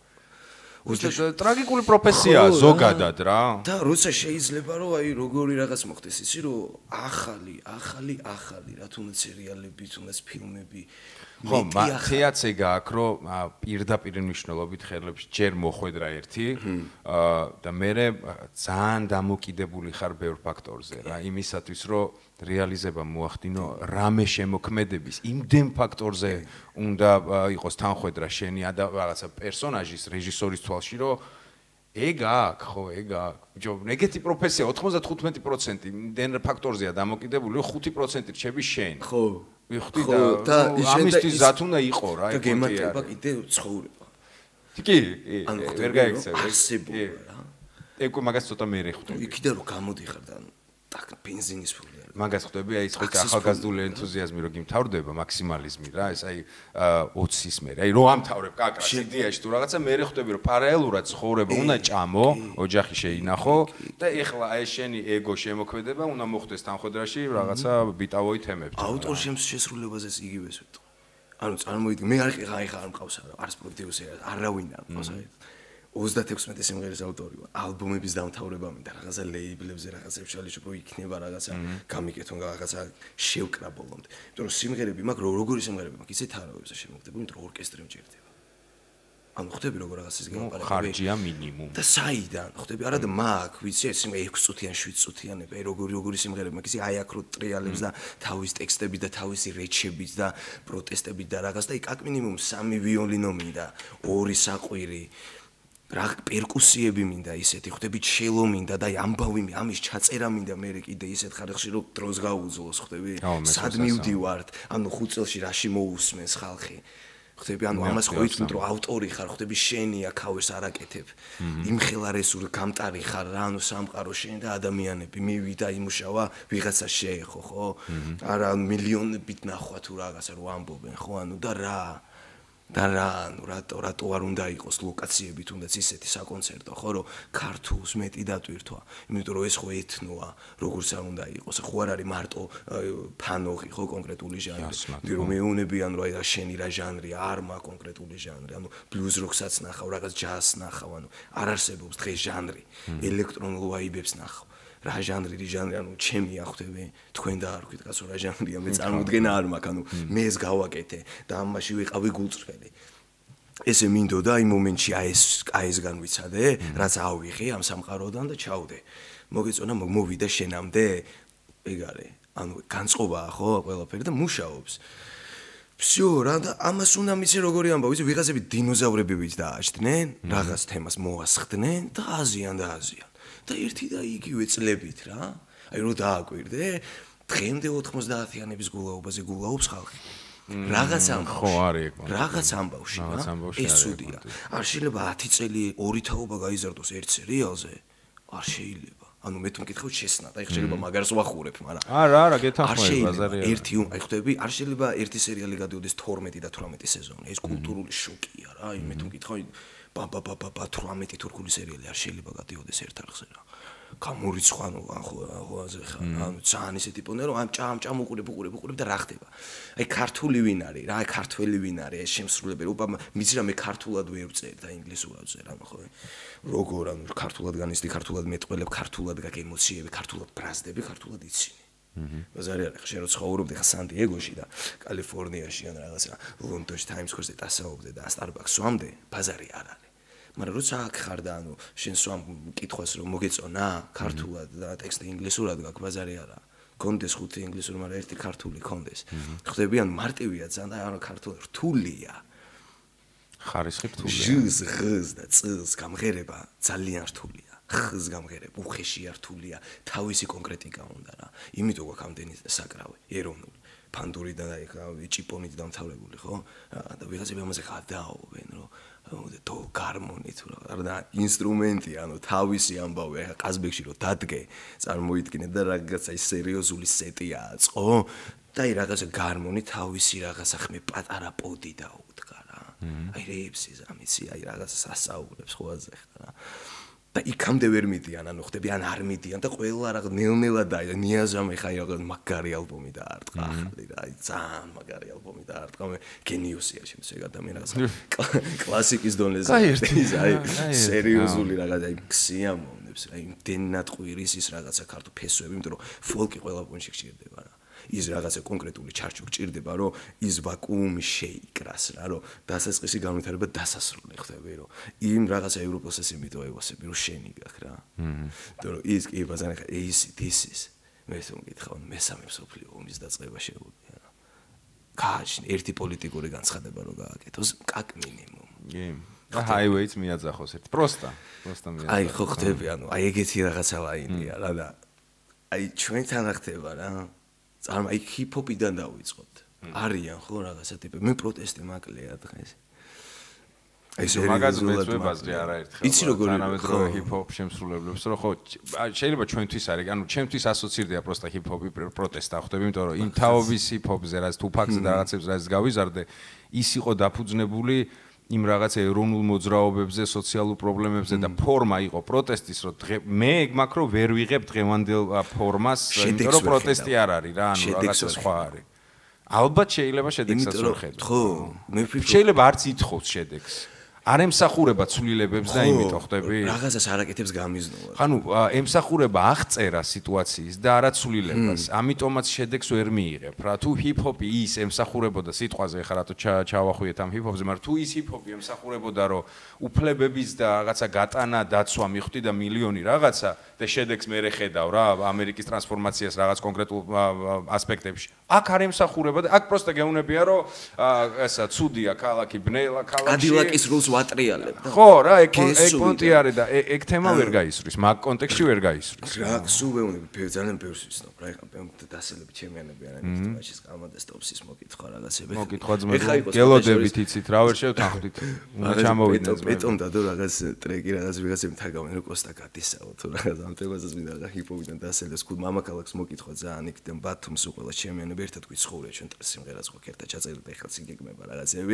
ტრაგიკული პროფესიაა ზოგადად რა.
და როცა შეიძლება რომ აი როგორი რაღაც მოხდეს ისი რომ ახალი, ახალი, ახალი რა თუნდაც სერიალები, თუნდაც ფილმები
ხო, თეატრს ეგ აქვს რომ პირდაპირ მნიშვნელობით ხელებში ჯერ მოხვედრა ერთი და მე ძალიან დამოკიდებული ხარ ბევრ ფაქტორზე რა, იმისათვის რომ რეალიზება მოახდინო რამე შემოქმედების იმდენ ფაქტორზე უნდა იყოს თანხვედრა შენი და რაღაცა პერსონაჟის რეჟისორის თვალში რომ ეგ აქვს ხო ეგ აქვს ბიჭო ეგეთი პროფესია ოცდათხუთმეტი პროცენტი იმდენ ფაქტორზეა დამოკიდებული ხუთი პროცენტი რჩები შენ
ხო
ვიხდი და ამისთვის ზათ უნდა იყო რა
ეგ გემატება კიდე ცხოვრება
კი კი ვერ გაიქცევ
არსებობა რა
ეგ მაგას ცოტა მე რეხვდი
იქიდან რომ გამოდიხარ და так бензиნის ფული არის
მაგას ხვდები აი ეს ხო ახალგაზრდული ენთუზიაზმი რო გიმთავრდება მაქსიმალიზმი რა ეს აი ოცის მერე აი რო ამთავრებ კაკრას იდეაში თუ რაღაცა მე ხვდები რომ პარალელურად ცხოვრება უნდა ჭამო ოჯახი შეინახო და ეხლა აი შენი ეგო შემოქმედება უნდა მოხდეს თანხმედრაში რაღაცა ბიტავოი თემებს
ავტორ შესრულებაზეც იგივეს ვეტყვი ანუ წარმოიდგინე მე არ ხარ ხარ მყავს არა არც პროდიუსერი არავინ არ მყავს აი ოცდათექვსმეტი სიმღერის ავტორი ვარ. ალბომების დამთავრება მინდა, რაღაცა ლეიბლებზე რაღაცებს შალიშობ რო იქნება რაღაცა გამიკეთონ რაღაცა შევკრა ბოლომდე. იმიტომ რომ სიმღერები მაქვს, როგორი სიმღერები მაქვს, ისე თარავებზე შემოგდება, იმიტომ რომ ორკესტრი მჭირდება. ანუ ხვდები როგორ რაღაცას გელაპარაკები.
ხარჯია მინიმუმ.
და საიდან? ხვდები არა და მაქვს, ვიცი ეს ექვს წუთიან, შვიდ წუთიანები, აი როგორი როგორი სიმღერები მაქვს, ისე აი აქ რო ტრიალებს და თავის ტექსტები და თავისი რეჩებით და პროტესტებით და რაღაც და იქ აქ მინიმუმ სამი ვიოლინო მინდა, ორი საყვირი რა პერკუსიები მინდა ისეთი, ხვდები ჩელო მინდა და ამბავი მინდა, ამის ჩაწერა მინდა მე კიდე ისეთ ხარხში რომ დროს გაუძლოს, ხვდები? სად მივდივართ? ანუ ხუთ წელში რაში მოусმენს ხალხი? ხვდები, ანუ ამას ხო იწვით რომ ავტორი ხარ, ხვდები შენი აქავეს არაკეთებ. იმხელა რესურსი გამტარი ხარ რა, ანუ სამყარო შენ და ადამიანები მივიდა იმუშავა, ვიღაცა შეეხო, ხო? არა, მილიონობით ნახვა თუ რაღაცა რო ამბობენ, ხო? ანუ და რა და რა, ანუ რატო რატო არ უნდა იყოს ლოკაციები თუნდაც ისეთი საკონცერტო, ხო, რომ ქართულს მეტი დატვირთვა, იმიტომ რომ ეს ხო ეთნოა, როგორც არ უნდა იყოს, ხო არ არის მარტო ფანოღი, ხო, კონკრეტული ჟანრი. მე რომ მეუნებიან რომ აი რა შენი რა ჟანრია, არ მაქვს კონკრეტული ჟანრი, ანუ ბლუზ როკსაც ნახავ, რაღაც ჯაზს ნახავ, ანუ არ არსებობს დღეს ჟანრი, ელექტრონულ ვაიბებს ნახავ. რა ჟანრი, რი ჟანრი, ანუ ჩემი ახვდები, თქვენ დაარქვით კაცო რა ჟანრია, მე წარმოდგენა არ მაქვს, ანუ მე ეს გავაკეთე და ამაში ვიყავი გულწრფელი. ესე მინდოდა იმ მომენტში აი ეს აი ეს განვიცადე, რაც ავიღე ამ სამყაროდან და ჩავდე. მოგეწონა, მოვიდა შენამდე, ეგ არის, ანუ განწყობაა ხო, ყველაფერი და მუშაობს. всё, რა და ამას უნდა მიცე როგორი ამბავი, იცი ვიღაცები დინოზავრებივით დააჭდნენ, რაღაც თემას მოასხდნენ და აზიან და აზიან. და ერთი და იგივე წლებით რა. აი რო დააკვირდე, დღემდე ოთხმოცდაათიანების გულაობაზე გულაობს ხალხი. რაღაც ამბავში.
ხო არის ეგ.
რაღაც ამბავში რა. ეს ცუდია. არ შეიძლება ათი წელი ორი თაობა გაიზარდოს ერთ სერიალზე. არ შეიძლება. ანუ მე თუ მკითხავ შესნა და შეიძლება მაგარს ვახურებ, მაგრამ
არა, არა, გეთანხმები ბაზარი არა.
ერთი აი ხვდები, არ შეიძლება ერთი სერიალი გადიოდეს თორმეტი და თვრამეტი სეზონი. ეს კულტურული შოკია რა. აი მე თუ მკითხავ ბა ბა ბა ბა თვრამეტი თურქული სერიალი არ შეიძლება გადიოდეს ერთ არხზე რა. გამორიცხანო ხო ხო აზე ხა. ანუ ძალიან ისეთი პონე რომ ამ ჭამ ჭამ უყურებ უყურებ უყურებ და რა ხდება. აი ქართული ვინ არის რა, აი ქართველი ვინ არის ეს შემსრულებელი. ოპა მიცი რა მე ქართულად ვერ ვწერ და ინგლისურად ვწერ ანუ ხო. როგორ ანუ ქართულად განისტი, ქართულად მეტყველებ, ქართულად გაკ ემოციები, ქართულად ბრაზდები, ქართულად იცინი. ბაზარი არის, შენ რო ცხოვრობდი ხა სან-დიეგოში და კალიფორნიაში ან რაღაცა ლონდონში Times Square-ზე დასაუბრდე და Starbucks ვამდე, ბაზარი არ არის. მაგრამ როცა აქ ხარ და ანუ შენ სვამ კითხვას რომ მოგეწონა ქართულად და ტექსტი ინგლისურად გაქვს, ბაზარი არა. კონდეს ხუთი ინგლისური, მაგრამ ერთი ქართული კონდეს. ხვდები ან მარტივია ძალიან და ანუ ქართული რთულია.
ხარისხი რთულია.
ჟს ღს და წს გამღერება ძალიან რთულია. ხს გამღერება უხეშია რთულია. თავისი კონკრეტიკა უნდა რა. იმიტომ გვაქვს ამდენი საკრავი ეროვნული. ფანდურიდან აი ხა ჭიპონით დამთავრებული ხო? და ვიღაცები ამაზე გადააობენ რომ და გარმონი თუ რა და ინსტრუმენტი ანუ თავისი ამბავი ახლა ყაზბეგში რომ დადგე წარმოიდგინე და რაღაცა ის სერიოზული სეტია აწყო და აი რაღაცა გარმონი თავისი რაღაცა ხმე პატარა პოდი დაუდგა რა აი რეებსი ამიცი აი რაღაცა სასაუბრებს ხოაზე ხა და იქამდე ვერ მიდიან ანუ ხდები ან არ მიდიან და ყველა რაღაც ნელ-ნელა და ნიაზამე ხა რაღაც მაგარი ალბომი დაარტყა ახალი რა აი ძალიან მაგარი ალბომი დაარტყა მე გენიოსია შემს ეგ ადამიანს კლასიკის დონეზე აი სერიოზული რაღაც აი ქსიამოვნებს აი იმდენად ყვირის ის რაღაცა ქართო ფესვები იმიტომ რომ ფოლკი ყველა პონჩი გჭირდება რა ის რაღაცა კონკრეტული ჩარჩო გჭირდება რომ ის ვაკუუმი შეიკრას რა რომ დასაწყისი განვითარება დასასრული ხდები რომ იმ რაღაცა ევროპოსეს იმიტოებოსები რომ შენი გაქვს რა იმიტომ რომ ის კი ბაზარი ხა ის this is მე ეს მკითხავ მესამე მსოფლიო ომის დაწყება შეუძლია რა კაჩ ერთი პოლიტიკური განცხადება რომ გააკეთოს კაკ მინიმუმ
კი და highway-ს მიაძახოს ერთი პროსტა პროსტა მიაძახოს
აი ხო ხდები ანუ აი ეგეთი რაღაცა ლაინია რა და აი ჩვენთან ხდება რა წარმო აი ჰიპ-ჰოპიდან დავიწყოთ. არიან ხო რაღაცა ტიპები. მე პროტესტი მაკლია დღეს.
აი ეს მაგაზე მეწვებაზე არაერთხელ.
იცი როგორ
თანამედროვე ჰიპ-ჰოპ შემსრულებლებს რომ ხო შეიძლება ჩვენთვის არის, ანუ ჩემთვის ასოცირდება პროსტა ჰიპ-ჰოპი პროტესტა ხვდები, იმიტომ რომ იმ თაობის ჰიპ-ჰოპზე რაც თუფაკზე და რაღაცებს რაც გავიზარდე, ის იყო დაფუძნებული იმ რაღაც ეროვნულ მოძრაობებზე, სოციალურ პრობლემებზე და ფორმა იყო პროტესტის, რომ მე ეგ მაქვს რომ ვერ ვიღებ დღევანდელ ფორმას, იმიტომ რომ პროტესტი არ არის რა, ანუ რაღაცა სხვა არის. ალბათ შეიძლება შედეგსაც ვერ ხედავ.
ხო, მე
შეიძლება არც ითხოვს შედეგს. არ ემსახურება ცვლილებებს და იმიტომ ხდები?
რაღაცას არაკეთებს გამიზნულად.
ხანუ ემსახურება აღწერა სიტუაციის და არა ცვლილებას. ამიტომაც შედეგს ვერ მიიღებ რა. თუ ჰიპ-ჰოპი ის ემსახურებოდა სიტყვაზე ხა რატო ჩავახვიეთ ამ ჰიპ-ჰოპზე, მაგრამ თუ ის ჰიპ-ჰოპი ემსახურებოდა რომ უფლებების და რაღაცა გატანა, დაცვა მიხვდი და მილიონი რაღაცა და შედეგს მე ხედავ რა ამერიკის ტრანსფორმაციას რაღაც კონკრეტულ ასპექტებში. აქ არ ემსახურება და აქ პროსტა გეუნებია რომ ესა ცუდია ქალაქი, ბნელა ქალაქში.
ადილაკის რულს ვატრიალებ და
ხო რა, ეგ ეგ პონტი არის და ეგ თემა ვერ გაისვრის, მაგ კონტექსტში ვერ გაისვრის.
რა სულ ვეუბნები, ძალიან ბევრს ვიცნობ რა, ეხლა დასელები ჩემიანები არა ნახეთ მაშინ კამადა სტოპსის მოკითხვა რაღაცები.
მოკითხვა ძმები, გელოდებით იცით რა ვერ შევთანხმდით. უნდა ჩამოვიდნენ ძმები.
ბეტონ და დო რაღაც ტრეკი რაღაც ვიღაცები თაგავენ რომ კოსტა გატისაო თუ რაღაც ამ თემაზეც მინდა რა ჰიპ-ჰოპიდან დასელებს ქუდ მამაკალაქს მოკითხვა ძალიან იქიდან ბათუმს უყველა ჩემიანები ერთად გვიცხოვრია ჩვენ სიმღერას ხო ქერთა ჩაწერილ და ეხლა ციგეგმება რაღაცები.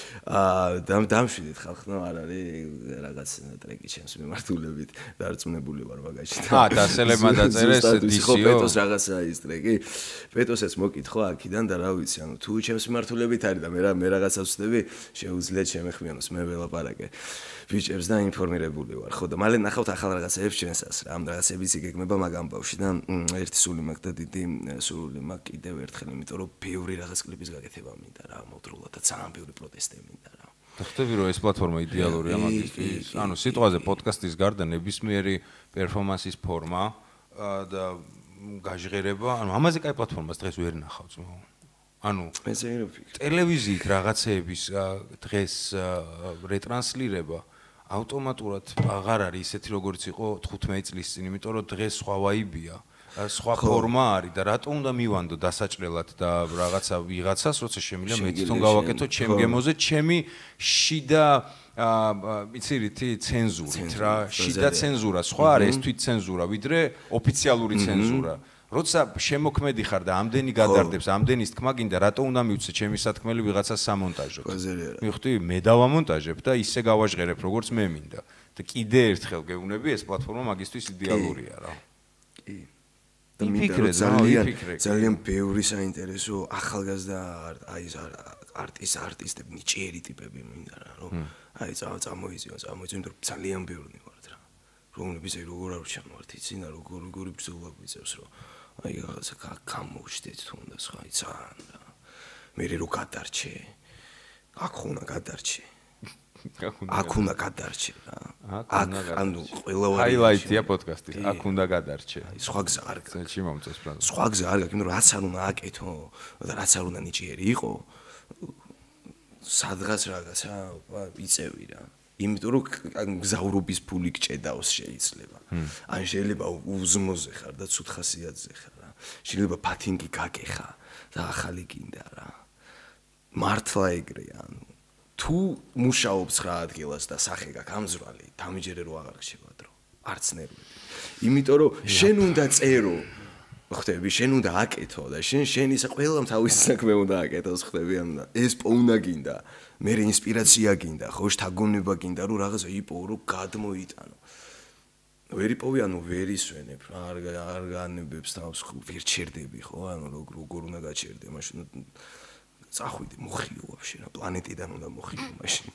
აა დამშვიდით ხალხო არ არის რაღაც ტრეკი ჩემს მიმართულებით დარწმუნებული ვარ მაგაში.
აა დასელებმა დაწერეს დისიო.
პეტოს რაღაცა ის ტრეკი. პეტოსებს მოკითხვა აქიდან და რა ვიცი, ანუ თუ ჩემს მიმართულებით არის და მე რა მე რაღაცა ვწდები, შეუძლია შემეხმიანოს მე ველაპარაკე. ბიჭებს და ინფორმირებული ვარ. ხო და მალე ნახავთ ახალ რაღაცებს ჩვენსას რა. ამ რაღაცების იგეგმება მაგ ამბავში და ერთი სული მაგ და დიდი სული მაგ კიდევ ერთხელ, იმიტომ რომ ბევრი რაღაც კლიპის გაკეთება მინდა რა, მოდრულად და ძალიან ბევრი პროტესტი მინდა რა.
ხტები რომ ეს პლატფორმა იდეალურია მაგისთვის. ანუ სიტყვაზე პოდკასტის გარდა ნებისმიერი პერფორმანსის ფორმა და გაჟღერება, ანუ ამაზე კაი პლატფორმას დღეს ვერ ნახავ ძმო. ანუ ტელევიზიით რაღაცეების დღეს რეტრანსლირება ავტომატურად აღარ არის ისეთი როგორც იყო თხუთმეტი წლის წინ, იმიტომ რომ დღეს სხვა ვაიბია, სხვა ფორმა არის და რატო უნდა მივანდო დასაჭრელად და რაღაცა ვიღაცას, როცა შემიძლია მე თვითონ გავაკეთო ჩემ გემოზე, ჩემი შიდა იცი რითი ცენზურით რა, შიდა ცენზურა სხვა არის, ეს თვით ცენზურა, ვიდრე ოფიციალური ცენზურა. როცა შემოქმედი ხარ და ამდენი გადარდებს, ამდენის თქმა გინდა, რატო უნდა მივცე ჩემი სათქმელი ვიღაცას სამონტაჟოდ? მივხვდი, მე დავამონტაჟებ და ისე გავაჟღერებ, როგორც მე მინდა. და კიდე ერთხელ გეუბნები, ეს პლატფორმა მაგისთვის იდეალურია რა.
კი. და მინდა ძალიან ძალიან ბევრი საინტერესო ახალგაზრდა აი ეს არტის არტისტები, ნიჭიერი ტიპები მინდა რა, რომ აი წამოიწიო, წამოიწიო, იმიტომ რომ ძალიან ბევრი ვართ რა. რომლების აი როგორ არ ჩამოვართ, იცი და როგორ როგორი ბრძოლა გვიწევს რომ აი რაღაცა გამოვშდეთ თუნდაც ხო აი ძალიან რა. მე რო გადარჩე. აქ უნდა გადარჩე. აქ უნდა გადარჩე რა. აქ ანუ ყველა ვარ
ჰაილაიტია პოდკასტის. აქ უნდა გადარჩე.
სხვა გზა არ გაქვს.
წელში მომწეს პრანს.
სხვა გზა არ გაქვს, იმიტომ რომ რაც არ უნდა აკეთო და რაც არ უნდა ნიჭიერი იყო, სადღაც რაღაცა იწევი რა. იმიტომ რომ გზავრობის ფული გჭედავს შეიძლება. ან შეიძლება უზმოზე ხარ და ცუდ ხასიათზე ხარ რა. შეიძლება ფათინგი გაკეხა და ახალი გინდა რა. მართლა ეგრეა, ანუ თუ მუშაობს რა ადგილას და სახე გაქვს ამძვრალი, დამიჯერე რო აღარ ხდება დრო. არც ნერვები. იმიტომ რომ შენ უნდა წერო, ხტები, შენ უნდა აკეთო და შენ შენ ისა ყველამ თავის საქმე უნდა აკეთოს, ხტები, ანუ ეს პოუნა გინდა. მე ინსპირაცია გინდა, ხო, შთაგონება გინდა, რომ რაღაცა იპოვო, რომ გადმოიტანო. ვერ იპოვი, ანუ ვერ ისვენებ, არ არ განებებს თავს, ხო, ვერ ჩერდები, ხო, ანუ როგორ უნდა გაჩერდე, მაშინ წახვიდე, მოხიო ვაფშე რა, პლანეტიდან უნდა მოხიო მაშინ.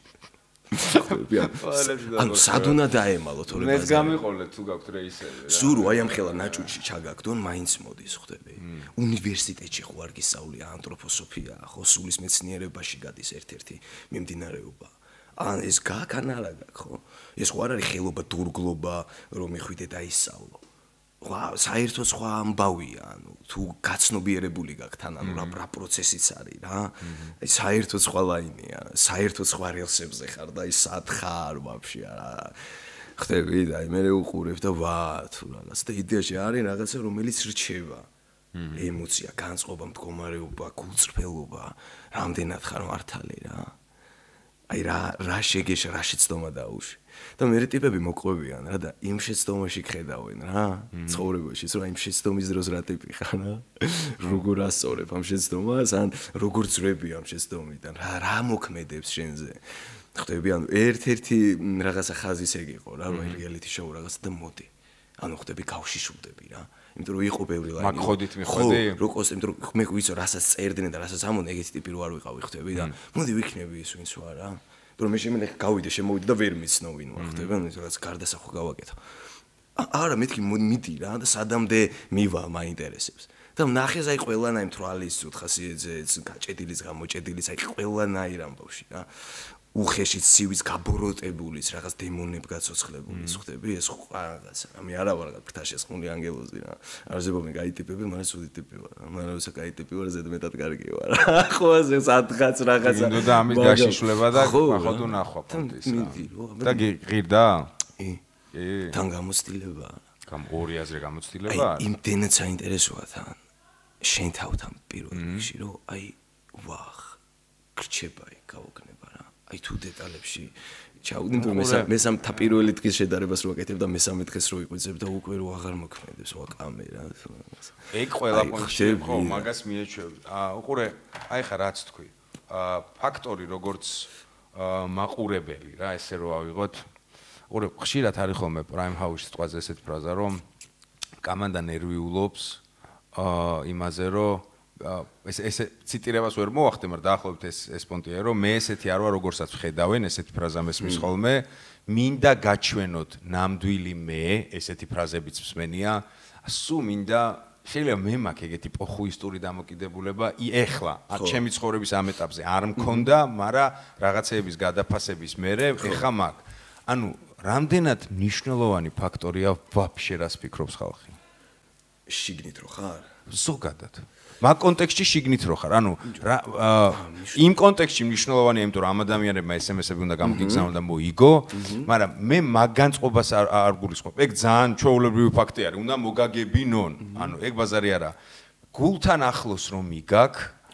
ანუ სად უნდა დაემალო თორე
მეც გამიყოლე თუ გაქვთ რეისები რა.
სურო აი ამ ხელა ნაჭუჭი ჩაგაგდონ, მაინც მოდის, ხდები. უნივერსიტეტში ხო არ გისწავლია ანთროპოსოფია, ხო, სულის მეცნიერებაში გადის ერთ-ერთი მიმდინარეობა. ან ეს გაქვს ან არა გაქვს, ხო? ეს ხო არ არის ხელობა, დურგლობა, რომ მიხვიდე და ისწავლო. ვა, საერთოდ სხვა ამბავია, ანუ თუ გაცნობიერებული გაქვს თან, ანუ რა პროცესიც არის რა. აი საერთოდ სხვა ლაინია, საერთოდ სხვა რელსებზე ხარ და აი სად ხარ ვაფშე რა. ხტები და აი მე უყურებ და ვა, თუ რაღაც და იდეაში არის რაღაცა რომელიც რჩება. ემოცია, განწყობა, მდგომარეობა, გულწრფელობა, რამდენად ხარ მართალი რა. აი რა რა შეგეშ რა შეცდომა დაუშვი. და მე ტიპები მოყვებიან რა და იმ შეცდომაში ხედავენ რა ცხოვრებაში, რომ იმ შეცდომის დროს რა ტიპი ხარ რა. როგორ ასწორებ ამ შეცდომას, ან როგორ ძრები ამ შეცდომიდან, რა რა მოქმედებს შენზე. ხტები, ანუ ერთ-ერთი რაღაცა ხაზის ეგ იყო რა, რომ რეალიტი შოუ რაღაცა და მოდი. ანუ ხტები გავშიშულდები რა. იმიტომ რომ იყო ბევრი ლაინი.
მაგ ხოდით მიხვედი?
ხო, როგორც იმიტომ რომ მე ვიცი რასაც წერდნენ და რასაც ამონ ეგეთი ტიპი რო არ ვიყავი ხტები და მოდი ვიქნები ის ვინც ვარ რა. რომ მე შემიძლია გავიდე, შემოვიდე და ვერ მიცნო ვინ ვარ, ხდება, რაღაც გარდასახვა გავაკეთო. არა, მეთქი მიდი რა და სადამდე მივა მაინტერესებს. და ნახეს აი ყველანაირ თვალის უთხასიძეც, გაჭედილის გამოჭედილის, აი ყველანაირ ამბავში რა. უხეშიც ცივის გაბოროტებულის, რაღაც დემონებ გაცოცხლებულის, ხდები ეს რაღაცა. ამი არა ვარ რაღაც ფრთაშესხმული ანგელოზი რა. არზებობენ კაი ტიპები, მაგრამ სუდი ტიპი ვარ. მაგრამ ისა კაი ტიპი ვარ, ზედმეტად კარგი ვარ. ხო ასე სადღაც რაღაცა.
მინდო და ამის გაშიშვლება და ახლა თუ ნახვა პონტის რა. და გიღირდა?
კი. კი. თან გამოცდილება.
გამ ორი აზრი გამოცდილება?
აი იმდენად საინტერესოა თან. შენ თავთან პირველ რიგში რომ აი ვახ გრჩება აი გავოგნება რა. აი თუ დეტალებში ჩავდით რომ მესამ თა პირველი დღის შედარებას რო აკეთებ და მესამე დღეს რო იყვიძებ და უკვე რო აღარ მოქმედებს ვა კამერა.
ეგ ყველა პონჩი ხო მაგას მიეჩვევ. აა უყურე აი ხა რაც თქვი. აა ფაქტორი როგორც მაყურებელი რა ესე რო ავიღოთ. უყურე ხშირად არის ხოლმე პრაიმ ჰაუსის თვალზე ესეთი ფრაზა რომ კამანდა ნერვიულობს აა იმაზე რომ ეს ეს ციტირებას ვერ მოახდე, მაგრამ დაახლოებით ეს ეს პონტია რომ მე ესეთი არ ვარ როგორცაც ხედავენ ესეთი ფრაზა მესმის ხოლმე მინდა გაჩვენოთ ნამდვილი მე ესეთი ფრაზებიც მსმენია სუ მინდა შეიძლება მე მაქვს ეგეთი პოხუისტური დამოკიდებულება ეხლა ჩემი ცხოვრების ამ ეტაპზე არ მქონდა, მაგრამ რაღაცეების გადაფასების მერე ეხა მაქვს. ანუ რამდენად მნიშვნელოვანი ფაქტორია ვაფშე რას ფიქრობს ხალხი?
შიგნით რო ხარ?
ზოგადად. მაგ კონტექსტში შიგნით რო ხარ. ანუ იმ კონტექსტში მნიშვნელოვანია, იმიტომ რომ ამ ადამიანებმა ეს em es-ები უნდა გამოგიგზავნონ და მოიგო, მაგრამ მე მაგ განწყობას არ გულისხმობ. ეგ ძალიან ჩვეულებრივი ფაქტი არის, უნდა მოგაგებინონ. ანუ ეგ ბაზარი არა. გულთან ახლოს რომ მიგაქ,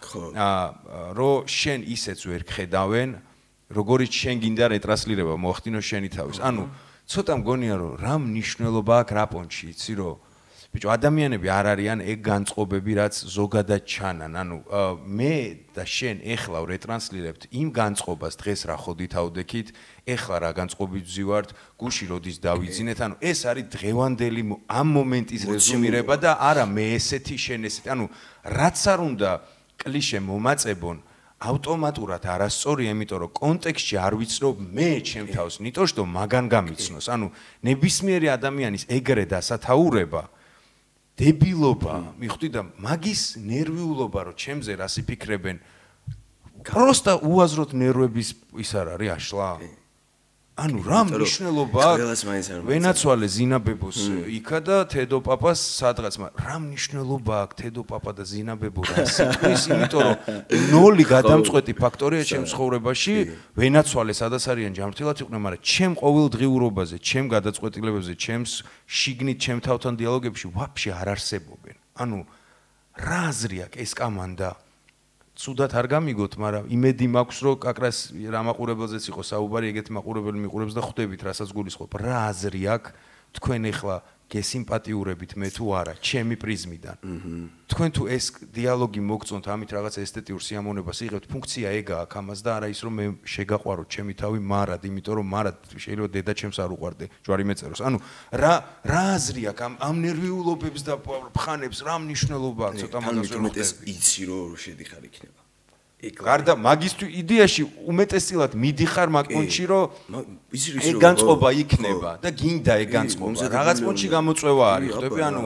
აა რომ შენ ისეც ვერ ხედავენ, როგორიც შენ გინდა რეტრანსლირება მოახდინო შენი თავის. ანუ ცოტა მგონია რომ რა მნიშვნელობა აქვს რა პონჩი, იცი რომ ბიჭო ადამიანები არ არიან ეგ განწყობები რაც ზოგადად ჩანან. ანუ მე და შენ ეხლა რეტრანსლირებთ იმ განწყობას დღეს რა ხოდით ავდექით, ეხლა რა განწყობით ვზივართ, გუში როდის დავიძინეთ. ანუ ეს არის დღევანდელი ამ მომენტის რეზუმირება და არა მე ესეთი შენ ესეთი. ანუ რაც არ უნდა კლიშე მომაწებონ ავტომატურად არასწორია, იმიტომ რომ კონტექსტში არ ვიცნობ მე ჩემ თავს, ნიტოშ რომ მაგან გამიცნოს. ანუ ნებისმიერი ადამიანის ეგრე დასათაურება დებილობა, მიხვდი და მაგის ნერვიულობა რომ ჩემზე რას იფიქრებენ, პროსტა უაზროდ ნერვების ის არ არის აშლა. ანუ რა მნიშვნელობა აქვს ვენაცვალე ზინაბებოს იქა და თედო პაპას სადღაც, მაგრამ რა მნიშვნელობა აქვს თედო პაპა და ზინაბებო რას ის, იმიტომ რომ ნოლი გადამწყვეტი ფაქტორია ჩემ ცხოვრებაში, ვენაცვალე სადაც არიან ჯანმრთელად იყვნენ, მაგრამ ჩემ ყოველდღიურობაზე, ჩემ გადაწყვეტილებებზე, ჩემს შიგნით ჩემ თავთან დიალოგებში ვაფშე არ არსებობენ. ანუ რა აზრი აქვს ეს კამანდა? ცუდად არ გამიგოთ, მაგრამ იმედი მაქვს, რომ კაკრას რა მაყურებელზეც იყო საუბარი, ეგეთი მაყურებელი მიყურებს და ხვდებით, რასაც გულისხმობ. რა აზრი აქვს თქვენ ეხლა გესიმპათიურებით მე თუ არა, ჩემი პრიზმიდან. თქვენ თუ ეს დიალოგი მოგწონთ, ამით რაღაც ესთეტიურ სიამოვნებას იღებთ, ფუნქცია ეგაა აქ ამას და არა ის, რომ მე შეგაყვაროთ ჩემი თავი მარად, იმიტომ რომ მარად შეიძლება დედა ჩემს არ უყვარდე, ჯვარი მეწეროს. ანუ რა რა აზრი აქვს ამ ამ ნერვიულობებს და ფხანებს, რა მნიშვნელობა აქვს ცოტა მაგას ვერ ხვდები.
იცი რომ შედიხარ იქნება.
გარდა მაგისთვის იდეაში უმეტესწილად მიდიხარ მაგ პონჩი რომ ეგ განწყობა იქნება და გინდა ეგ განწყობა. რაღაც პონჩი გამოწვევა არის, ხდები? ანუ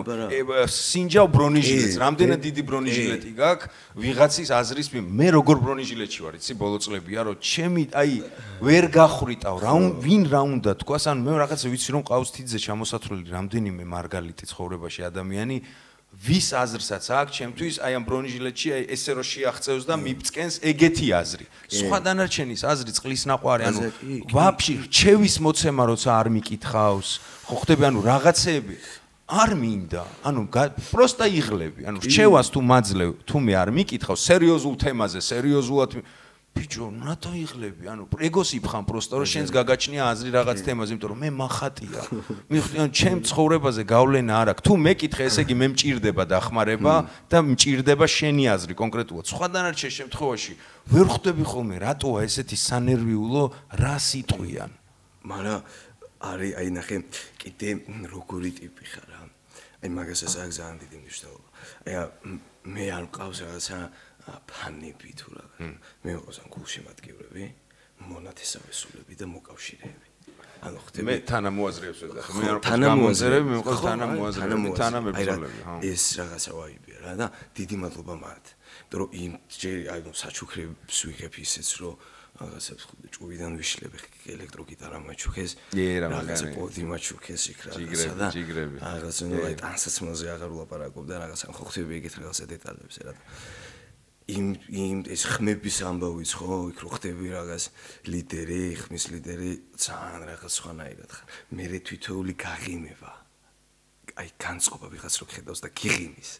სინჯავ ბრონიჟილეთს, რამდენად დიდი ბრონიჟილეთი გაქვს ვიღაცის აზრის მე როგორ ბრონიჟილეთში ვარ, იცი ბოლო წლებია რომ ჩემი აი ვერ გახრიტავ რა ვინ რა უნდა თქვას, ანუ მე რაღაცა ვიცი რომ ყავს თითზე ჩამოსათვლელი რამდენიმე მარგალიტი ცხოვრებაში ადამიანი ვის აზრსაც აქვს ჩემთვის აი ამ ბრონიჟილეთში აი ესე რომ შეაღწევს და მიფწკენს ეგეთი აზრი. სხვა დანარჩენის აზრი წყლის ნაყვარი, ანუ ვაფშე რჩევის მოცემა როცა არ მიკითხავს, ხო ხდები, ანუ რაღაცეები არ მინდა, ანუ პროსტა იღლები, ანუ რჩევას თუ მაძლევ, თუ მე არ მიკითხავ სერიოზულ თემაზე, სერიოზულად ბიჭო, რატო იღლები? ანუ ეგოს იფხან პროსტა რომ შენს გაგაჩნია აზრი რაღაც თემაზე, იმიტომ რომ მე მახატია. მიხვდი, ანუ ჩემ ცხოვრებაზე გავლენა არ აქვს. თუ მეკითხე, ესე იგი მე მჭირდება დახმარება და მჭირდება შენი აზრი კონკრეტულად. სხვა დანარჩენ შემთხვევაში ვერ ხვდები ხოლმე რატოა ესეთი სანერვიულო რა სიტყვიან.
მაგრამ არის აი ნახე, კიდე როგორი ტიპი ხარ რა. აი მაგას ეს აქვს ძალიან დიდი მნიშვნელობა. აი მე არ მყავს რაღაცა ფანები თუ რა. მე ვიყავს ან გულშემატკივრები, მონათესავე სულები და მოკავშირეები. ანუ ხდება
მე თანამოაზრეებს ვეძახი. მე არ ვყავს გამონწერები, მე ვყავს თანამოაზრეები, თანამებრძოლები, ხო.
ეს რაღაცა ვაიბია რა და დიდი მადლობა მათ. იმიტომ რომ იმ ჯერ აი ნუ საჩუქრებს ვიღებ ისეც რომ რაღაცებს ჭუვიდან ვიშლებ ელექტროგიტარა მაჩუქეს რაღაცა პოდი მაჩუქეს იქ რაღაცა და რაღაცა ნუ აი ტანსაცმელზე აღარ ვლაპარაკობ და რაღაცა ხო ხდება ეგეთ რაღაცა დეტალებს რა იმ იმ ეს ხმების ამბავიც ხო იქ რო ხდები რაღაც ლიდერი ხმის ლიდერი ძალიან რაღაც სხვანაირად ხარ მე თვითოული გაღიმება აი განწყობა ვიღაც რო ხედავს და გიღიმის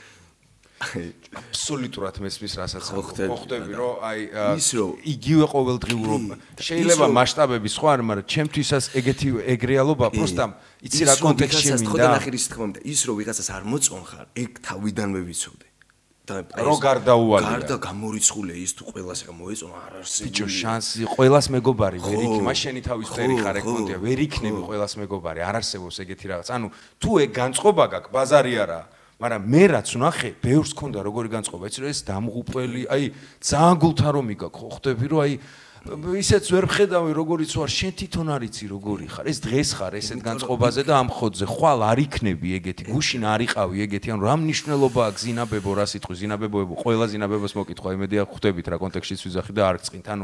აბსოლუტურად მესმის რასაც ხდები რომ აი იგივე ყოველდღიურობა შეიძლება მასშტაბები სხვა არ მაგრამ ჩემთვისაც ეგეთი ეგრეალობა პროსტამ იცი რა კონტექსტში მინდა
ხოდა ნახირის თქმა უნდა ის რომ ვიღაცას არ მოწონხარ ეგ თავიდანვე ვიცოდე
რო გარდაუვალია
გარდა გამორიცხულია ის თუ ყველას გამოეწონა არ არსებია
ბიჭო შანსი ყველას მეგობარი ვერ იქნება მას შენი თავის ფერი ხარ ეგ კონტია ვერ იქნები ყველას მეგობარი არ არსებობს ეგეთი რაღაც ანუ თუ ეგ განწყობა გაქვს ბაზარი არა მაგრამ მე რაც ვნახე, ბევრს ქონდა როგორი განწყობა, იცი რომ ეს დამღუპველი, აი ძალიან გულთარომი გაქვს, ხო ხდები რომ აი ისეც ვერ ვხედავი როგორიც ვარ, შენ თვითონ არ იცი როგორი ხარ, ეს დღეს ხარ ესეთ განწყობაზე და ამ ხოდზე, ხვალ არ იქნები ეგეთი, გუშინ არ იყავი ეგეთი, ანუ რა მნიშვნელობაა გზინაბებო რა სიტყვი, ზინაბებოებო, ყველა ზინაბებას მოკითხვა, იმედი აქვს ხვდებით რა კონტექსტშიც ვიზახი და არ გწყინთ, ანუ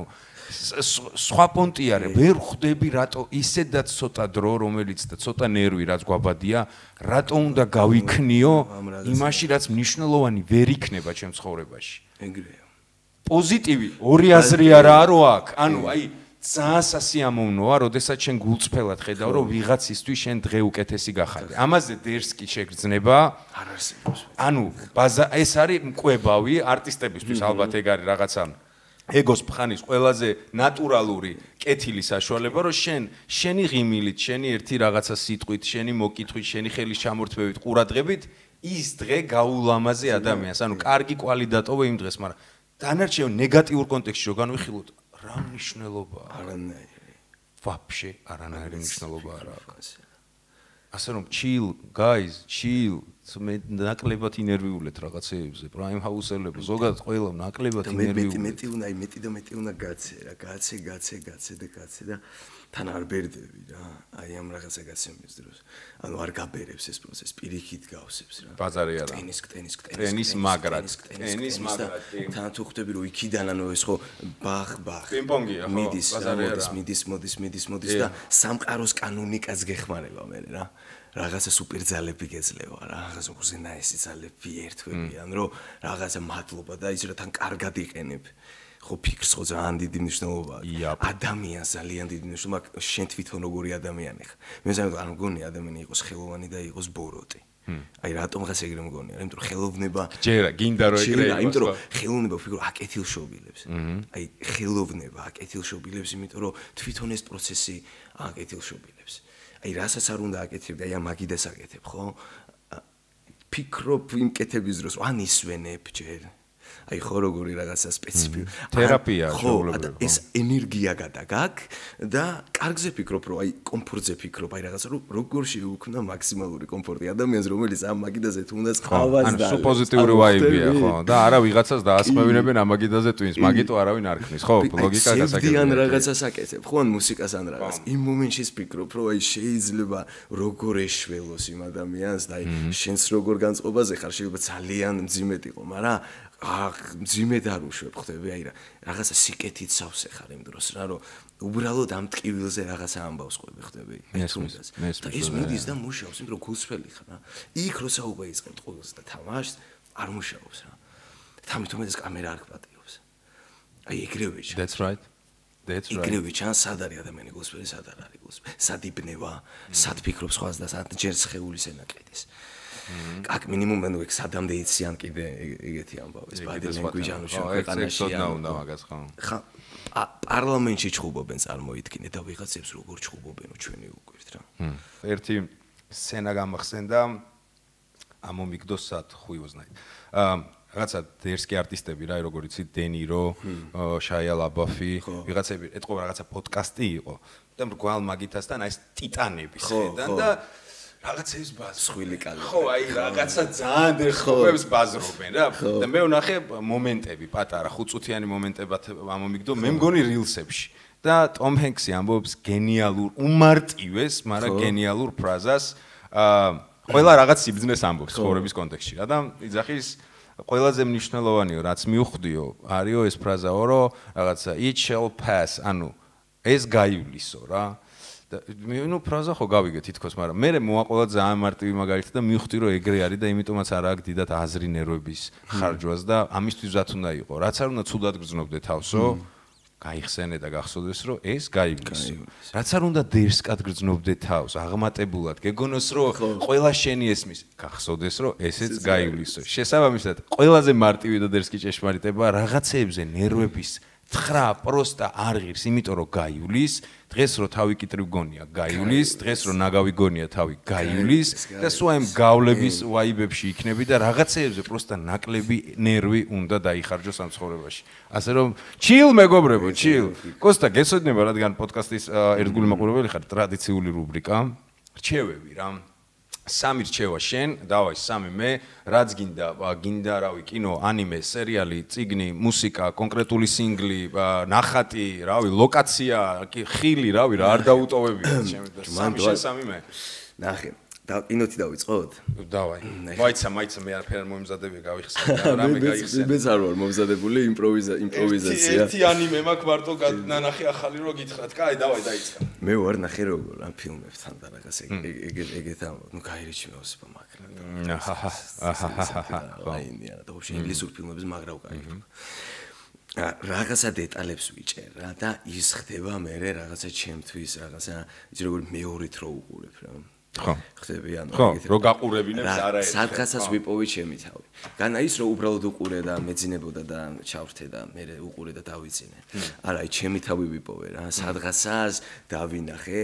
სხვა პონტი არის, ვერ ხვდები რატო ისედაც ცოტა დრო, რომელიც და ცოტა ნერვი რაც გვაბადია, რატო უნდა გავიქნიო იმაში რაც მნიშვნელოვანი ვერ იქნება ჩემ ცხოვრებაში.
ეგრეა.
პოზიტივი ორი აზრი არაა რო აქ. ანუ აი ძალიან სასიამოვნოა, როდესაც შენ გულწრფელად ხედავ, რომ ვიღაცისთვის შენ დღე უკეთესი გახადე. ამაზე დერს კი შეგრძნება.
არ არსებობს.
ანუ ეს არის მკვებავი არტისტებისთვის ალბათ ეგ არის რაღაცა ეგოს ფხანის ყველაზე ნატურალური კეთილი საშუალება, რომ შენ შენი ღიმილით, შენი ერთი რაღაცა სიტყვით, შენი მოკითხვით, შენი ხელის ჩამორთმევით, ყურადღებით ის დღე გაულამაზე ადამიანს. ანუ კარგი კვალი დატოვე იმ დღეს, მაგრამ დანარჩენ ნეგატიურ კონტექსტში რო განვიხილოთ, რა მნიშვნელობაა?
არანაირი.
ვაფშე არანაირი მნიშვნელობა არ აქვს. ასე რომ chill guys, chill მე ნაკლებად ინერვიულეთ რაღაცეებზე, prime house-ელები, ზოგადად ყველა ნაკლებად ინერვიულეთ.
მე მეტი უნდა, მეტი და მეტი უნდა გაცე რა, გაცე, გაცე, გაცე და გაცე და თან არ ბერდები რა. აი ამ რაღაცა გაცემის დროს. ანუ არ გაბერებს ეს პროცესი, პირიქით გავსებს რა.
ბაზარი არა.
ტენის, ტენის,
ტენის მაგრად, ტენის მაგრად.
თან თუ ხვდები რომ იქიდან ანუ ეს ხო ბახ, ბახ.
პინგ-პონგია ხო,
მიდის, მოდის, მიდის, მოდის, მიდის, მოდის და სამყაროს კანონიკას გეხმარება მე რა. რაღაცა სუპერ ძალები გეძლევა რა, რაღაცა უზენაესი ძალები ერთვებიან, რომ რაღაცა მადლობა და ის რა თან კარგად იყენებ. ხო ფიქრს ხო ძალიან დიდი მნიშვნელობა აქვს. ადამიანს ძალიან დიდი მნიშვნელობა აქვს, შენ თვითონ როგორი ადამიანი ხარ. მე ზოგადად არ მგონი ადამიანი იყოს ხელოვანი და იყოს ბოროტი. აი რატომღაც ეგრე მგონია, იმიტომ რომ ხელოვნება
ჯერა გინდა რომ ეგრე იყოს.
იმიტომ რომ ხელოვნება ვფიქრობ აკეთილშობილებს. აი ხელოვნება აკეთილშობილებს, იმიტომ რომ თვითონ ეს პროცესი აკეთილშობილებს. აი რასაც არ უნდა აკეთებ, აი ამ მაგიდეს აკეთებ, ხო? ფიქრობ იმ კეთების დროს, ან ისვენებ ჯერ. აი ხო როგორი რაღაცა სპეციფიკური
თერაპია
შეუძლებელი. ეს ენერგია გადაგაკ და კარგზე ფიქრობ, რომ აი კომფორტზე ფიქრობ, აი რაღაცა რომ როგორ შეუქმნა მაქსიმალური კომფორტი ადამიანს, რომელიც ამ მაგიდაზე თუ უნდა წყავას და
ანუ პოზიტიური ვაიბია, ხო? და არა ვიღაცას დაასხმევინებენ ამ მაგიდაზე twins, მაგიტო არავინ არ ხნის, ხო? ლოგიკა გასაგებია.
ან რაღაცას აკეთებ, ხო? ან მუსიკას ან რაღაც. იმ მომენტში ფიქრობ, რომ აი შეიძლება როგორ ეშველოს იმ ადამიანს და აი შენს როგორ განწყობაზე ხარ, შეიძლება ძალიან მძიმედ იყო, მაგრამ ახ მძიმედ არ უშვებ ხდები აი რა რაღაცა სიკეთით სავსე ხარ იმ დროს რა რომ უბრალოდ ამ ტკივილზე რაღაცა ამბავს ყვები ხდები
მესმის
და ეს მიდის და მუშაობს იმიტომ რომ გულსფელი ხარ რა იქ როცა უღეიწყებ ყოველს და თამაშს არ მუშაობს რა თამითომ ეს კამერა არ გპატიობს აი ეგრევე ჩანს
That's right That's right
ეგრევე ჩანს სად არის ადამიანი გულსფელი სად არ არის გულსფელი სად იბნევა სად ფიქრობს სხვას და სად ჯერ სხეულის ენა კეთეს აკ მინიმუმ ანუ ეგ სადამდე იციან კიდე ეგეთი ამბავი body language ანუ
შეყანაში უნდა მაგას ხო
ხა პარლამენტში ჩხუბობენ წარმოიდგინე და ვიღაცებს როგორ ჩხუბობენო ჩვენი უკვირთ რა
ერთი სცენა გამახსენდა ამომიგდოსად ხუიოზნაი რაღაცა დერსკი არტისტები რა როგორ იცი დენირო შაია ლაბაფი ვიღაცები ეთყობა რაღაცა პოდკასტი იყო და მრგვალ მაგითასთან აი ეს ტიტანების ხედან და რაღაცების ბაზრი.
სხვილი კალე.
ხო, აი რაღაცა ძალიან დერხობებს ბაზრობენ რა. და მე ვნახე მომენტები პატარა, ხუთწუთიანი მომენტებად ამომიგდო, მე მგონი rilsებში. და ტომ ჰენქსი ამბობს გენიალურ, უმარტივეს, მაგრამ გენიალურ ფრაზას, აა ყველა რაღაც სიბზნეს ამბობს ცხოვრების კონტექსტში რა და იძახის ყველაზე მნიშვნელოვანიო რაც მივხვდიო არისო ეს ფრაზაო რომ რაღაცა it shall pass ანუ ეს გაივლისო რა და მე ნუ ფრაზა ხო გავიგე თითქოს მაგრამ მე მოაყოლა ძალიან მარტივი მაგალითი და მივხვდი რომ ეგრე არის და იმიტომაც არ აქვს დიდად აზრი ნერვების ხარჯვას და ამისთვის რაც უნდა იყო რაც არ უნდა ცუდად გრძნობდე თავსო გაიხსენე და გახსოვდეს რომ ეს გაივლის. რაც არ უნდა დერსკად გრძნობდე თავს, აღმატებულად, გეგონოს რომ ყველა შენი ესმის, გახსოვდეს რომ ესეც გაივლისო. შესაბამისად, ყველაზე მარტივი და დერსკი ჭეშმარიტება რაღაცეებზე ნერვების თხრა პროსტა არ ღირს, იმიტომ რომ გაივლის, დღეს რო თავი კიტრი გონია, გაივლის, დღეს რო ნაგავი გონია, თავი გაივლის და სულ ამ გავლების ვაიბებში იქნები და რაღაცეებზე პროსტა ნაკლები ნერვი უნდა დაიხარჯოს ამ ცხოვრებაში. ასე რომ chill მეგობრებო, chill. კოსტა გესოდნება რადგან პოდკასტის ერთგული მაყურებელი ხარ, ტრადიციული რუბრიკა. რჩევები რა. სამი რჩევა შენ, დავაი სამი მე, რაც გინდა, გინდა რავი, კინო, ანიმე, სერიალი, წიგნი, მუსიკა, კონკრეტული სინგლი, ნახატი, რავი, ლოკაცია, ხილი, რავი, რა არ დაუტოვებია შემიძლია. სამი შენ, სამი მე.
ნახე. და კინოთი დავიწყოთ?
დავაი. მაიცა, მაიცა მე არაფერ არ მომზადები გავიხსენე, რამე გაიხსენე.
მეც არ ვარ მომზადებული იმპროვიზა იმპროვიზაცია.
ერთი ანიმე მაქვს მარტო ნანახი ახალი რო გითხრათ. კაი, დავაი, დაიწყე.
მე ვარ ნახე როგორ ამ ფილმებთან და რაღაც ეგ ეგეთ ამ ნუ გაირიჩი მეოსება მაგრამ.
აჰა, აჰა.
აინია და ვაფშე ინგლისურ ფილმებს მაგრაო кайფ. რაღაცა დეტალებს ვიჭერ რა და ის ხდება მე რაღაცა ჩემთვის რაღაცა იცი როგორ მეორით რო უყურებ რა.
ხო.
ხდები ანუ
ეგეთ. ხო, რო გაყურებინებს არაერთხელ.
სადღაცას ვიპოვე ჩემი თავი. განა ის რო უბრალოდ უყურე და მეძინებოდა და ჩავრთე და მე უყურე და დავიწინე. არა, აი ჩემი თავი ვიპოვე რა. სადღაცას დავინახე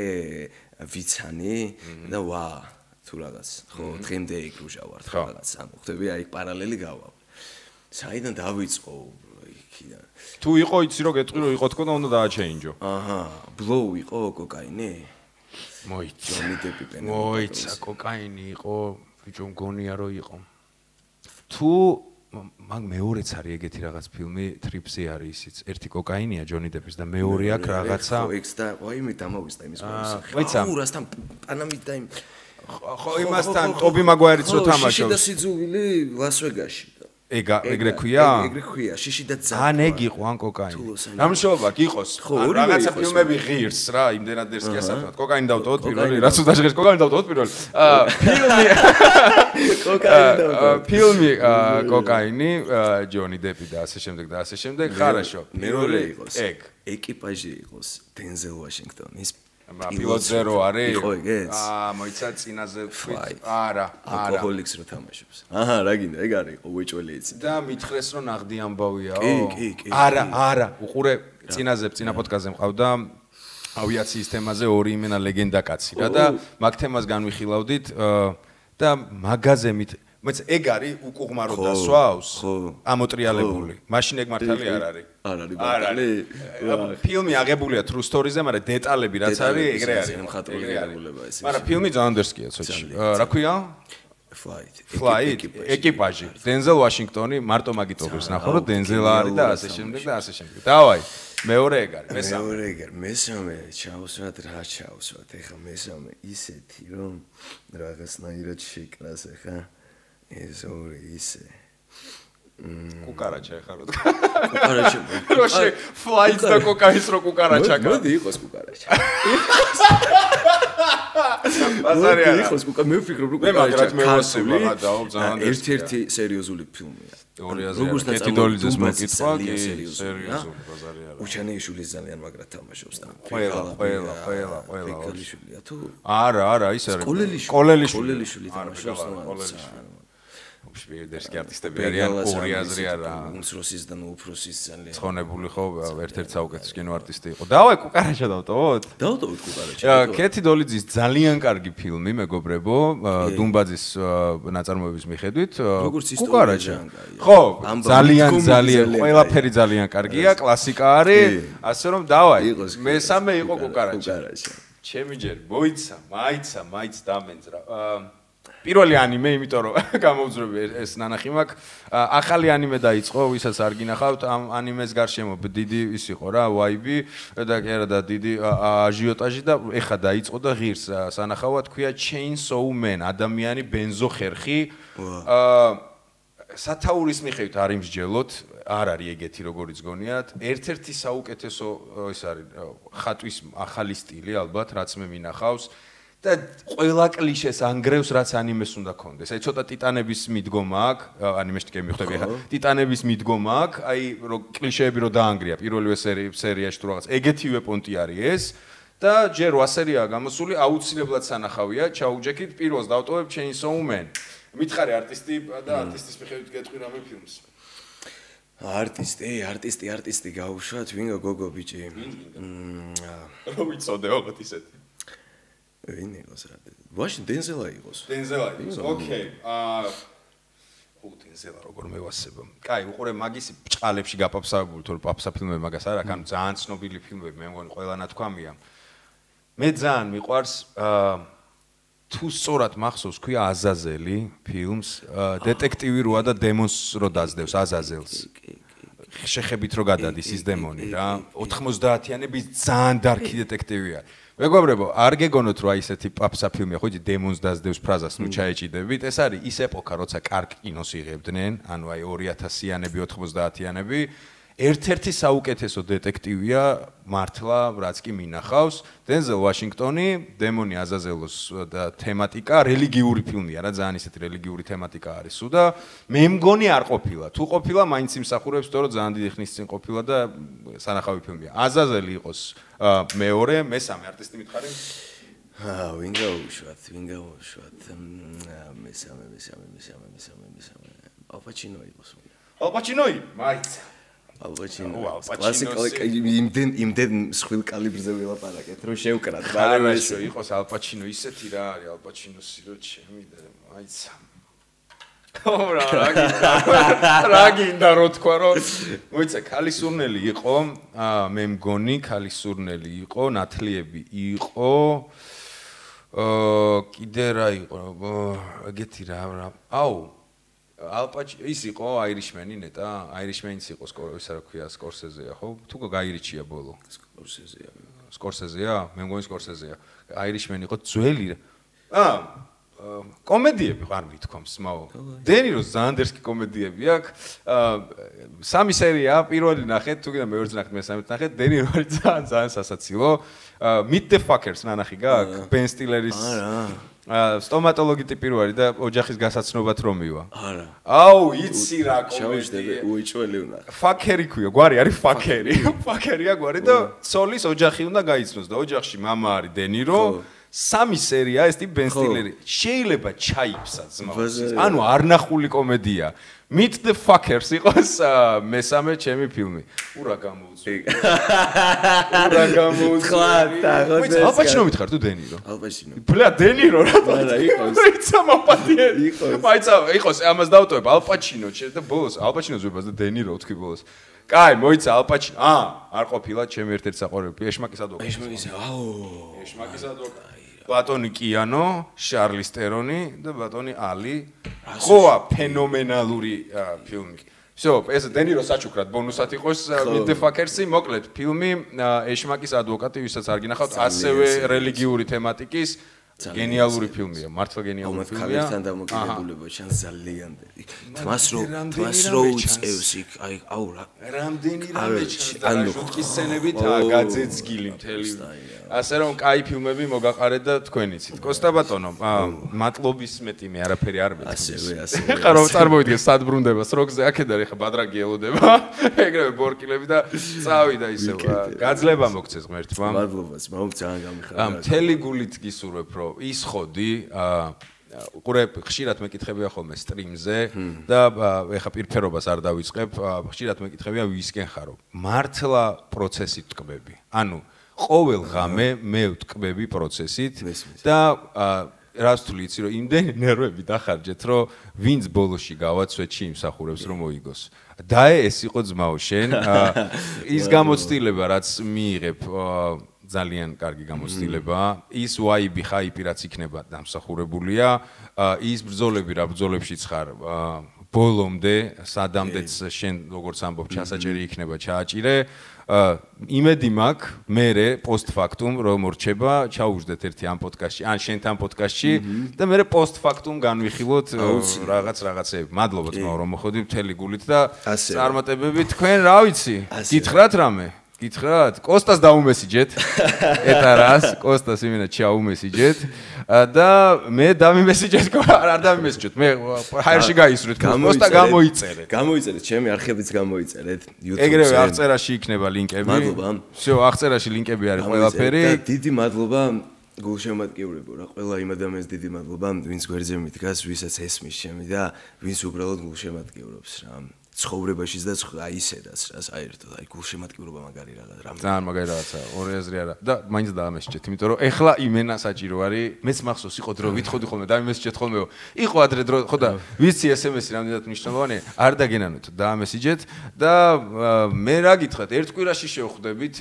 ვიცანი და ვა თუ რაღაც. ხო, დღემდე იქ რუჟა ვარ ხო რაღაც. ანუ ხდები აი პარალელი გავა. საიდან დავიწყო იქიდან.
თუ იყო იცი რო გეტყვი რო იყო თქო და უნდა დააჩეინჯო.
აჰა, ბლოუ იყო კოკაინი?
მოიცა.
ჯონი დეპი პენა.
მოიცა, კოკაინი იყო, ბიჭო მგონია რომ იყო. თუ მაგ მეორეც არის ეგეთი რაღაც ფილმი, ტრიპსი არის ისიც. ერთი კოკაინია ჯონი დეპის და მეორე აქ რაღაცა.
ხო, ექს და ვაიმე დამოვიზდა იმის
აა,
მოიცა. აურასთან პანამით და იმ
ხო, იმასთან ტობი მაგვაერიც რო თამაშობს.
შიში და სიძულვილი ლას-ვეგასში.
ეგა ეგრე ქვია?
ეგრე ქვია, შიში და ძა.
ან ეგ იყო ან კოკაინი. რამშობა გიყოს. რაღაცა ფილმები ღირს რა, იმდენად დერსკი ასაფრად. კოკაინი დავტოვოთ პირველი, რაც უნდა ჟღერს კოკაინი დავტოვოთ პირველი. აა ფილმი კოკაინი დავტოვოთ. ფილმი კოკაინი, ჯონი დეპი და ასე შემდეგ და ასე შემდეგ. ხარაშო.
მეორე იყოს.
ეგ.
ეკიპაჟი იყოს დენზელ ვაშინგტონის.
პილოტზე რო არის?
იყო ეგეც?
აა, მოიცა წინაზე ვთქვით. არა, არა.
ალკოჰოლიკს რო თამაშობს. აჰა, რა გინდა, ეგ არის იყო უეჭველი იცი.
და მითხრეს რომ ნაღდი ამბავიაო?
კი, კი, კი.
არა, არა, უყურე წინაზე, წინა პოდკასტზე მყავდა ავიაციის თემაზე ორი იმენა ლეგენდა კაცი რა და მაგ თემას განვიხილავდით და მაგაზე მით მეც ეგ არის უკუღმარო დასვავს ამოტრიალებული. მაშინ ეგ მართალი არ არის.
არ არის მართალი.
ფილმი აღებულია true story-ზე, მაგრამ დეტალები რაც არის ეგრე არის.
მხატვრობილებულება ესე.
მაგრამ ფილმი ძალიან დერსკია ცოტა. რა ქვია?
Flight.
Flight. ეკიპაჟი. დენზელ ვაშინგტონი მარტო მაგიტოებს ნახო რომ დენზელა არის და ასე შემდეგ და ასე შემდეგ. დავაი. მეორე ეგ არის. მესამე.
მეორე ეგ არის. მესამე ჩავსვათ რა ჩავსვათ. ეხა მესამე ისეთი რომ რაღაცნაირად შეკრას ეხა ეს ორი ისე.
კუკარაჩა ეხა რო თქვა.
კუკარაჩა.
როშე Flight და კოკაის რო კუკარაჩა კა.
მოდი იყოს კუკარაჩა.
ბაზარი არა.
იყოს კუკა მე ვფიქრობ რომ
კუკარაჩა. მე მაგრამ მე ვასწავლე გადაო ძალიან
ერთ-ერთი სერიოზული ფილმია.
ორი აზრი. კეთი დოლიძეს მოკითხვა კი სერიოზული ბაზარი არა.
უჩანეიშვილის ძალიან მაგრად თამაშობს და
ყველა ყველა ყველა ყველა
ფიქალიშვილია თუ
არა არა ის არის
კოლელიშვილი
კოლელიშვილი
თამაშობს
შპიედერსკი არტისტები არიან ორი აზრი არა
უმცროსის და უფროსის ძალიან
ცხონებული ხო ერთ-ერთი საუკეთესო კინო არტისტი იყო დავაი კუკარაჩა დავტოვოთ
დავტოვოთ კუკარაჩა
კეთი დოლიძის ძალიან კარგი ფილმი მეგობრებო დუმბაძის ნაწარმოების მიხედვით კუკარაჩა ხო ძალიან ძალიან ყველაფერი ძალიან კარგია კლასიკა არის ასე რომ დავაი მესამე იყო კუკარაჩა ჩემი ჯერ მოიცა, მაიცა, მაიც დამენძრა. პირველი ანიმე, იმიტომ რომ გამოვძრები ეს ნანახი მაქვს. ახალი ანიმე დაიწყო, ვისაც არ გინახავთ, ამ ანიმეს გარშემო დიდი ის იყო რა, ვაიბი და კერა და დიდი აჟიოტაჟი და ეხა დაიწყო და ღირს სანახავად ქვია Chainsaw Man, ადამიანი ბენზოხერხი. სათაურის მიხედვით არ იმსჯელოთ, არ არის ეგეთი როგორიც გონიათ. ერთ-ერთი საუკეთესო ის არის ხატვის ახალი სტილი ალბათ, რაც მე მინახავს. და ყველა კლიშეს ანგრევს, რაც ანიმეს უნდა კონდეს. აი ცოტა ტიტანების მიდგომა აქვს, ანიმეში კი მიხვდები ხა. ტიტანების მიდგომა აქვს, აი რო კლიშეები რო დაანგრია პირველივე სერიაში თუ რაღაც. ეგეთივე პონტი არის ეს და ჯერ რვა სერიაა გამოსული, აუცილებლად სანახავია, ჩაუჯექით, პირველს დავტოვებ Chainsaw Man. მითხარი არტისტი და არტისტის მიხედვით გეტყვი რამე ფილმს.
არტისტი, არტისტი, არტისტი გაუშვათ, ვინგო გოგო ბიჭი.
რო ვიცოდე ოღონდ ისეთი.
ვინ იყოს რა? ვაშინ დენზელა იყოს.
დენზელა იყოს. ოკეი. აა ო დენზელა როგორ მევასება. კაი, უყურე მაგის ბჭყალებში გაპაფსავებული, თორე პაფსა ფილმები მაგას არ აქვს, ანუ ძალიან ცნობილი ფილმები, მე მგონი ყველა ნათქვამია. მე ძალიან მიყვარს აა თუ სწორად მახსოვს, ქვია აზაზელი ფილმს, დეტექტივი როა და დემონს რო დაძდევს აზაზელს. შეხებით რო გადადის ის დემონი რა. ოთხმოცდაათიანების ძალიან დარკი დეტექტივია. მეგობრებო, არ გეგონოთ რა ისეთი პაფსა ფილმია, ხო იცი დემონს დაძდევს ფრაზას, ნუ ჩაეჭიდებით. ეს არის ის ეპოქა, როცა კარგ კინოს იღებდნენ, ანუ აი ორი ათასიანები, ოთხმოცდაათიანები. ერთ-ერთი საუკეთესო დეტექტივია მართლა, რაც კი მინახავს. დენზელ ვაშინგტონი, დემონი აზაზელოს და თემატიკა, რელიგიური ფილმია რა, ძალიან ისეთი რელიგიური თემატიკა არის სულ და მე მგონი არ ყოფილა. თუ ყოფილა, მაინც იმსახურებს, თორე ძალიან დიდი ხნის წინ ყოფილა და სანახავი ფილმია. აზაზელი იყოს მეორე, მესამე არტისტი მითხარი?
აა, ვინ გაუშვათ, ვინ გაუშვათ. მესამე, მესამე, მესამე, მესამე, მესამე. ალპაჩინო იყოს.
ალპაჩინოი? მაიცა.
ალპაჩინო. კლასიკა იმდენ იმდენ სხვილ კალიბრზე ვილაპარაკეთ, რომ შევკრათ.
ბარემაშო იყოს ალპაჩინო ისეთი რა არის ალპაჩინოს სირო ჩემი და მაიცა. ო რა რა გინდა რო თქვა რომ მოიცა ქალისურნელი იყო, მე მგონი ქალისურნელი იყო, ნათლიები იყო. აა კიდე რა იყო? ეგეთი რა რა. აუ ალპაჩი ის იყო აირიშმენი ნეტა, აირიშმენიც იყო ისა რა ქვია სკორსეზეა, ხო? თუ გაირიჩია ბოლო.
სკორსეზეა.
სკორსეზეა? მე მგონი სკორსეზეა. აირიშმენი იყო ძველი. აა კომედიები არ მithქვამს, მაო. დენიროს ზანდერსკი კომედიები აქვს. სამი სერია, პირველი ნახეთ, თუ კიდე მეორეც ნახეთ, მესამეც ნახეთ, დენირო არის ძალიან ძალიან სასაცილო. Meet the Fuckers ნანახი გაქვს, ბენ სტილერის. არა. სტომატოლოგი ტიპი რო არის და ოჯახის გასაცნობად რომ მივა.
არა.
აუ, იცი რა კომედია.
უიჭველი უნდა.
ფაქერი ქვია, გვარი არის ფაქერი. ფაქერია გვარი და ცოლის ოჯახი უნდა გაიცნოს და ოჯახში მამა არის დენირო. სამი სერია ეს ტიპი ბენ სტილერი. შეიძლება ჩაიფსა ძმაოს. ანუ არნახული კომედია. Meet the Fuckers იყოს მესამე ჩემი ფილმი. ურა გამოუწვევი. ურა გამოუწვევი. ალპაჩინო მითხარ თუ დენირო?
ალპაჩინო.
ბლა დენირო რა.
არა იყოს.
ისა მოპატიე. იყოს. მაიცა იყოს ამას დავტოვებ ალპაჩინო და ბოლოს ალპაჩინოს ვებას და დენირო თქვი ბოლოს. კაი, მოიცა ალპაჩინო. აა, არ ყოფილა ჩემი ერთ-ერთი საყვარელი ეშმაკის ადვოკატი.
ეშმაკის, აუ.
ეშმაკის ადვოკატი. ბატონი კიანო, შარლი სტერონი და ბატონი ალი. ხოა ფენომენალური ფილმი. всё, ეს დენირო საჩუქრად ბონუსად იყოს Meet the Fuckers-ი, მოკლედ ფილმი ეშმაკის ადვოკატი, ვისაც არ გინახავთ, ასევე რელიგიური თემატიკის გენიალური ფილმია, მართლა გენიალური ფილმია.
ხალხთან დამოკიდებულება ჩანს ძალიან. თმას რო თმას რო უწევს იქ, აი, აუ რა.
რამდენი რამე ჩანს, ანუ ხუთი სცენებით გაგაძეცგილი მთელი. ასე რომ კაი ფილმები მოგაყარეთ და თქვენ იცით. კოსტა ბატონო, მადლობის მეტი მე არაფერი არ მეც.
ასევე, ასევე.
ხა რომ წარმოვიდგენ სად ბრუნდება სროგზე აქედან ხა ბადრაგი ელოდება. ეგრევე ბორკილები და წავიდა ისევ. გაძლება მოგცეს ღმერთმა.
მადლობას, მაუ ძალიან გამიხარდა.
მთელი გულით გისურვებ რომ ის ხოდი უყურე ხშირად მეკითხებია ხოლმე სტრიმზე და ეხა პირფერობას არ დავიწყებ, ხშირად მეკითხებია ვისკენ ხარო. მართლა პროცესით ტკბები. ანუ ყოველ ღამე მე ვტკბები პროცესით და რას თვლი იცი რომ იმდენი ნერვები დახარჯეთ რომ ვინც ბოლოში გავაცვეთში იმსახურებს რომ მოიგოს. დაე ეს იყო ძმაო შენ ის გამოცდილება რაც მიიღებ ძალიან კარგი გამოცდილებაა. ის ვაიბი, ხაიპი რაც იქნება დამსახურებულია, ის ბრძოლები რა ბრძოლებშიც ხარ ბოლომდე, სადამდეც შენ როგორც ამბობ, ჩასაჭერი იქნება, ჩააჭირე. იმედი მაქვს, მერე პოსტფაქტუმ რომ რჩება, ჩაუждეთ ერთი ამ პოდკასტში, ან შენთან პოდკასტში და მერე პოსტფაქტუმ განვიხილოთ რაღაც რაღაცეები. მადლობა თმაო რომ მოხდი მთელი გულით და წარმატებები თქვენ რა ვიცი, გითხრათ რამე? გითხრათ? კოსტას დაუმესიჯეთ. ეტარას, კოსტას იმენა ჩაუმესიჯეთ. და მე დამიმესიჯეთ, არ დამიმესიჯეთ. მე ჰაერში გაისვრეთ, კოსტა გამოიწერეთ.
გამოიწერეთ, ჩემი არხებიც გამოიწერეთ YouTube-ზე.
ეგრევე აღწერაში იქნება ლინკები.
მადლობა.
всё, აღწერაში ლინკები არის ყველაფერი.
და დიდი მადლობა გულშემატკივრებო რა, ყველა იმ ადამიანს დიდი მადლობა, ვინც გვერდზე მიდგას, ვისაც ესმის ჩემი და ვინც უბრალოდ გულშემატკივრობს რა. ცხოვრებაშიც და აი ისედაც რა, საერთოდ აი გულშემატკივრობა მაგარი რაღაც რამე.
ძალიან მაგარი რაღაცა, ორი აზრი არა. და მაინც დაამესიჯეთ, იმიტომ რომ ეხლა იმენა საჭირო არის. მეც მახსოვს იყო დრო ვითხოვდი ხოლმე, დამიმესიჯეთ ხოლმეო. იყო ადრე დრო, ხო და ვიცი ეს ემ ესი რამდენად მნიშვნელოვანია, არ დაგენანოთ, დაამესიჯეთ და მე რა გითხრათ, ერთ კვირაში შევხვდებით,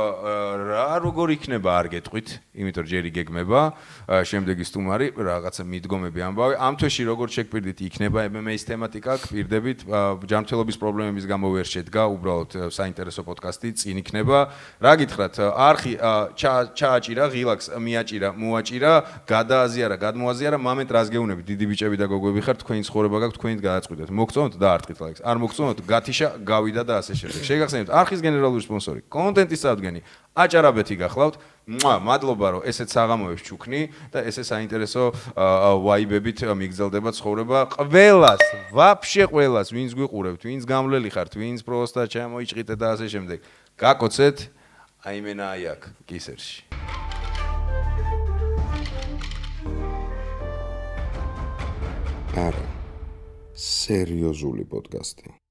რა როგორ იქნება არ გეტყვით, იმიტომ ჯერი გეგმება, შემდეგი სტუმარი, რაღაცა მიდგომები ამბავი. ამ თვეში როგორ შეგპირდით, იქნება ემ ემ ეის თემატიკა, გპირდებით, ჯანმრთელობის პრობლემების გამო ვერ შედგა, უბრალოდ საინტერესო პოდკასტი წინ იქნება. რა გითხრათ, არხი ჩააჭირა, ღილაკს მიაჭირა, მოაჭირა, გადააზიარა, გადმოაზიარა, მომენტ რას გეუნებით, დიდი ბიჭები და გოგოები ხართ, თქვენი ცხოვრება გაქვთ, თქვენით გადაწყვიტეთ. მოგწონთ და არტყით ლაიქს. არ მოგწონთ, გათიშა, გავიდა და ასე შემდეგ. შეგახსენებთ, არხის გენერალური სპონსორი, კონტენტის წარდგენი, აჭარაბეთი გახლავთ. მადლობა რომ ესეც საღამოებს ჩუქნი და ესე საინტერესო ვაიბებით მიგრძელდება ცხოვრება ყველას, ვაფშე ყველას, ვინც გვიყურებთ, ვინც გამლელი ხართ, ვინც პროსტა ჩამოიჭყიდეთ და ასე შემდეგ. გაკოცეთ, აიმენა აი აქ, კისერში.
არა, სერიოზული პოდკასტი.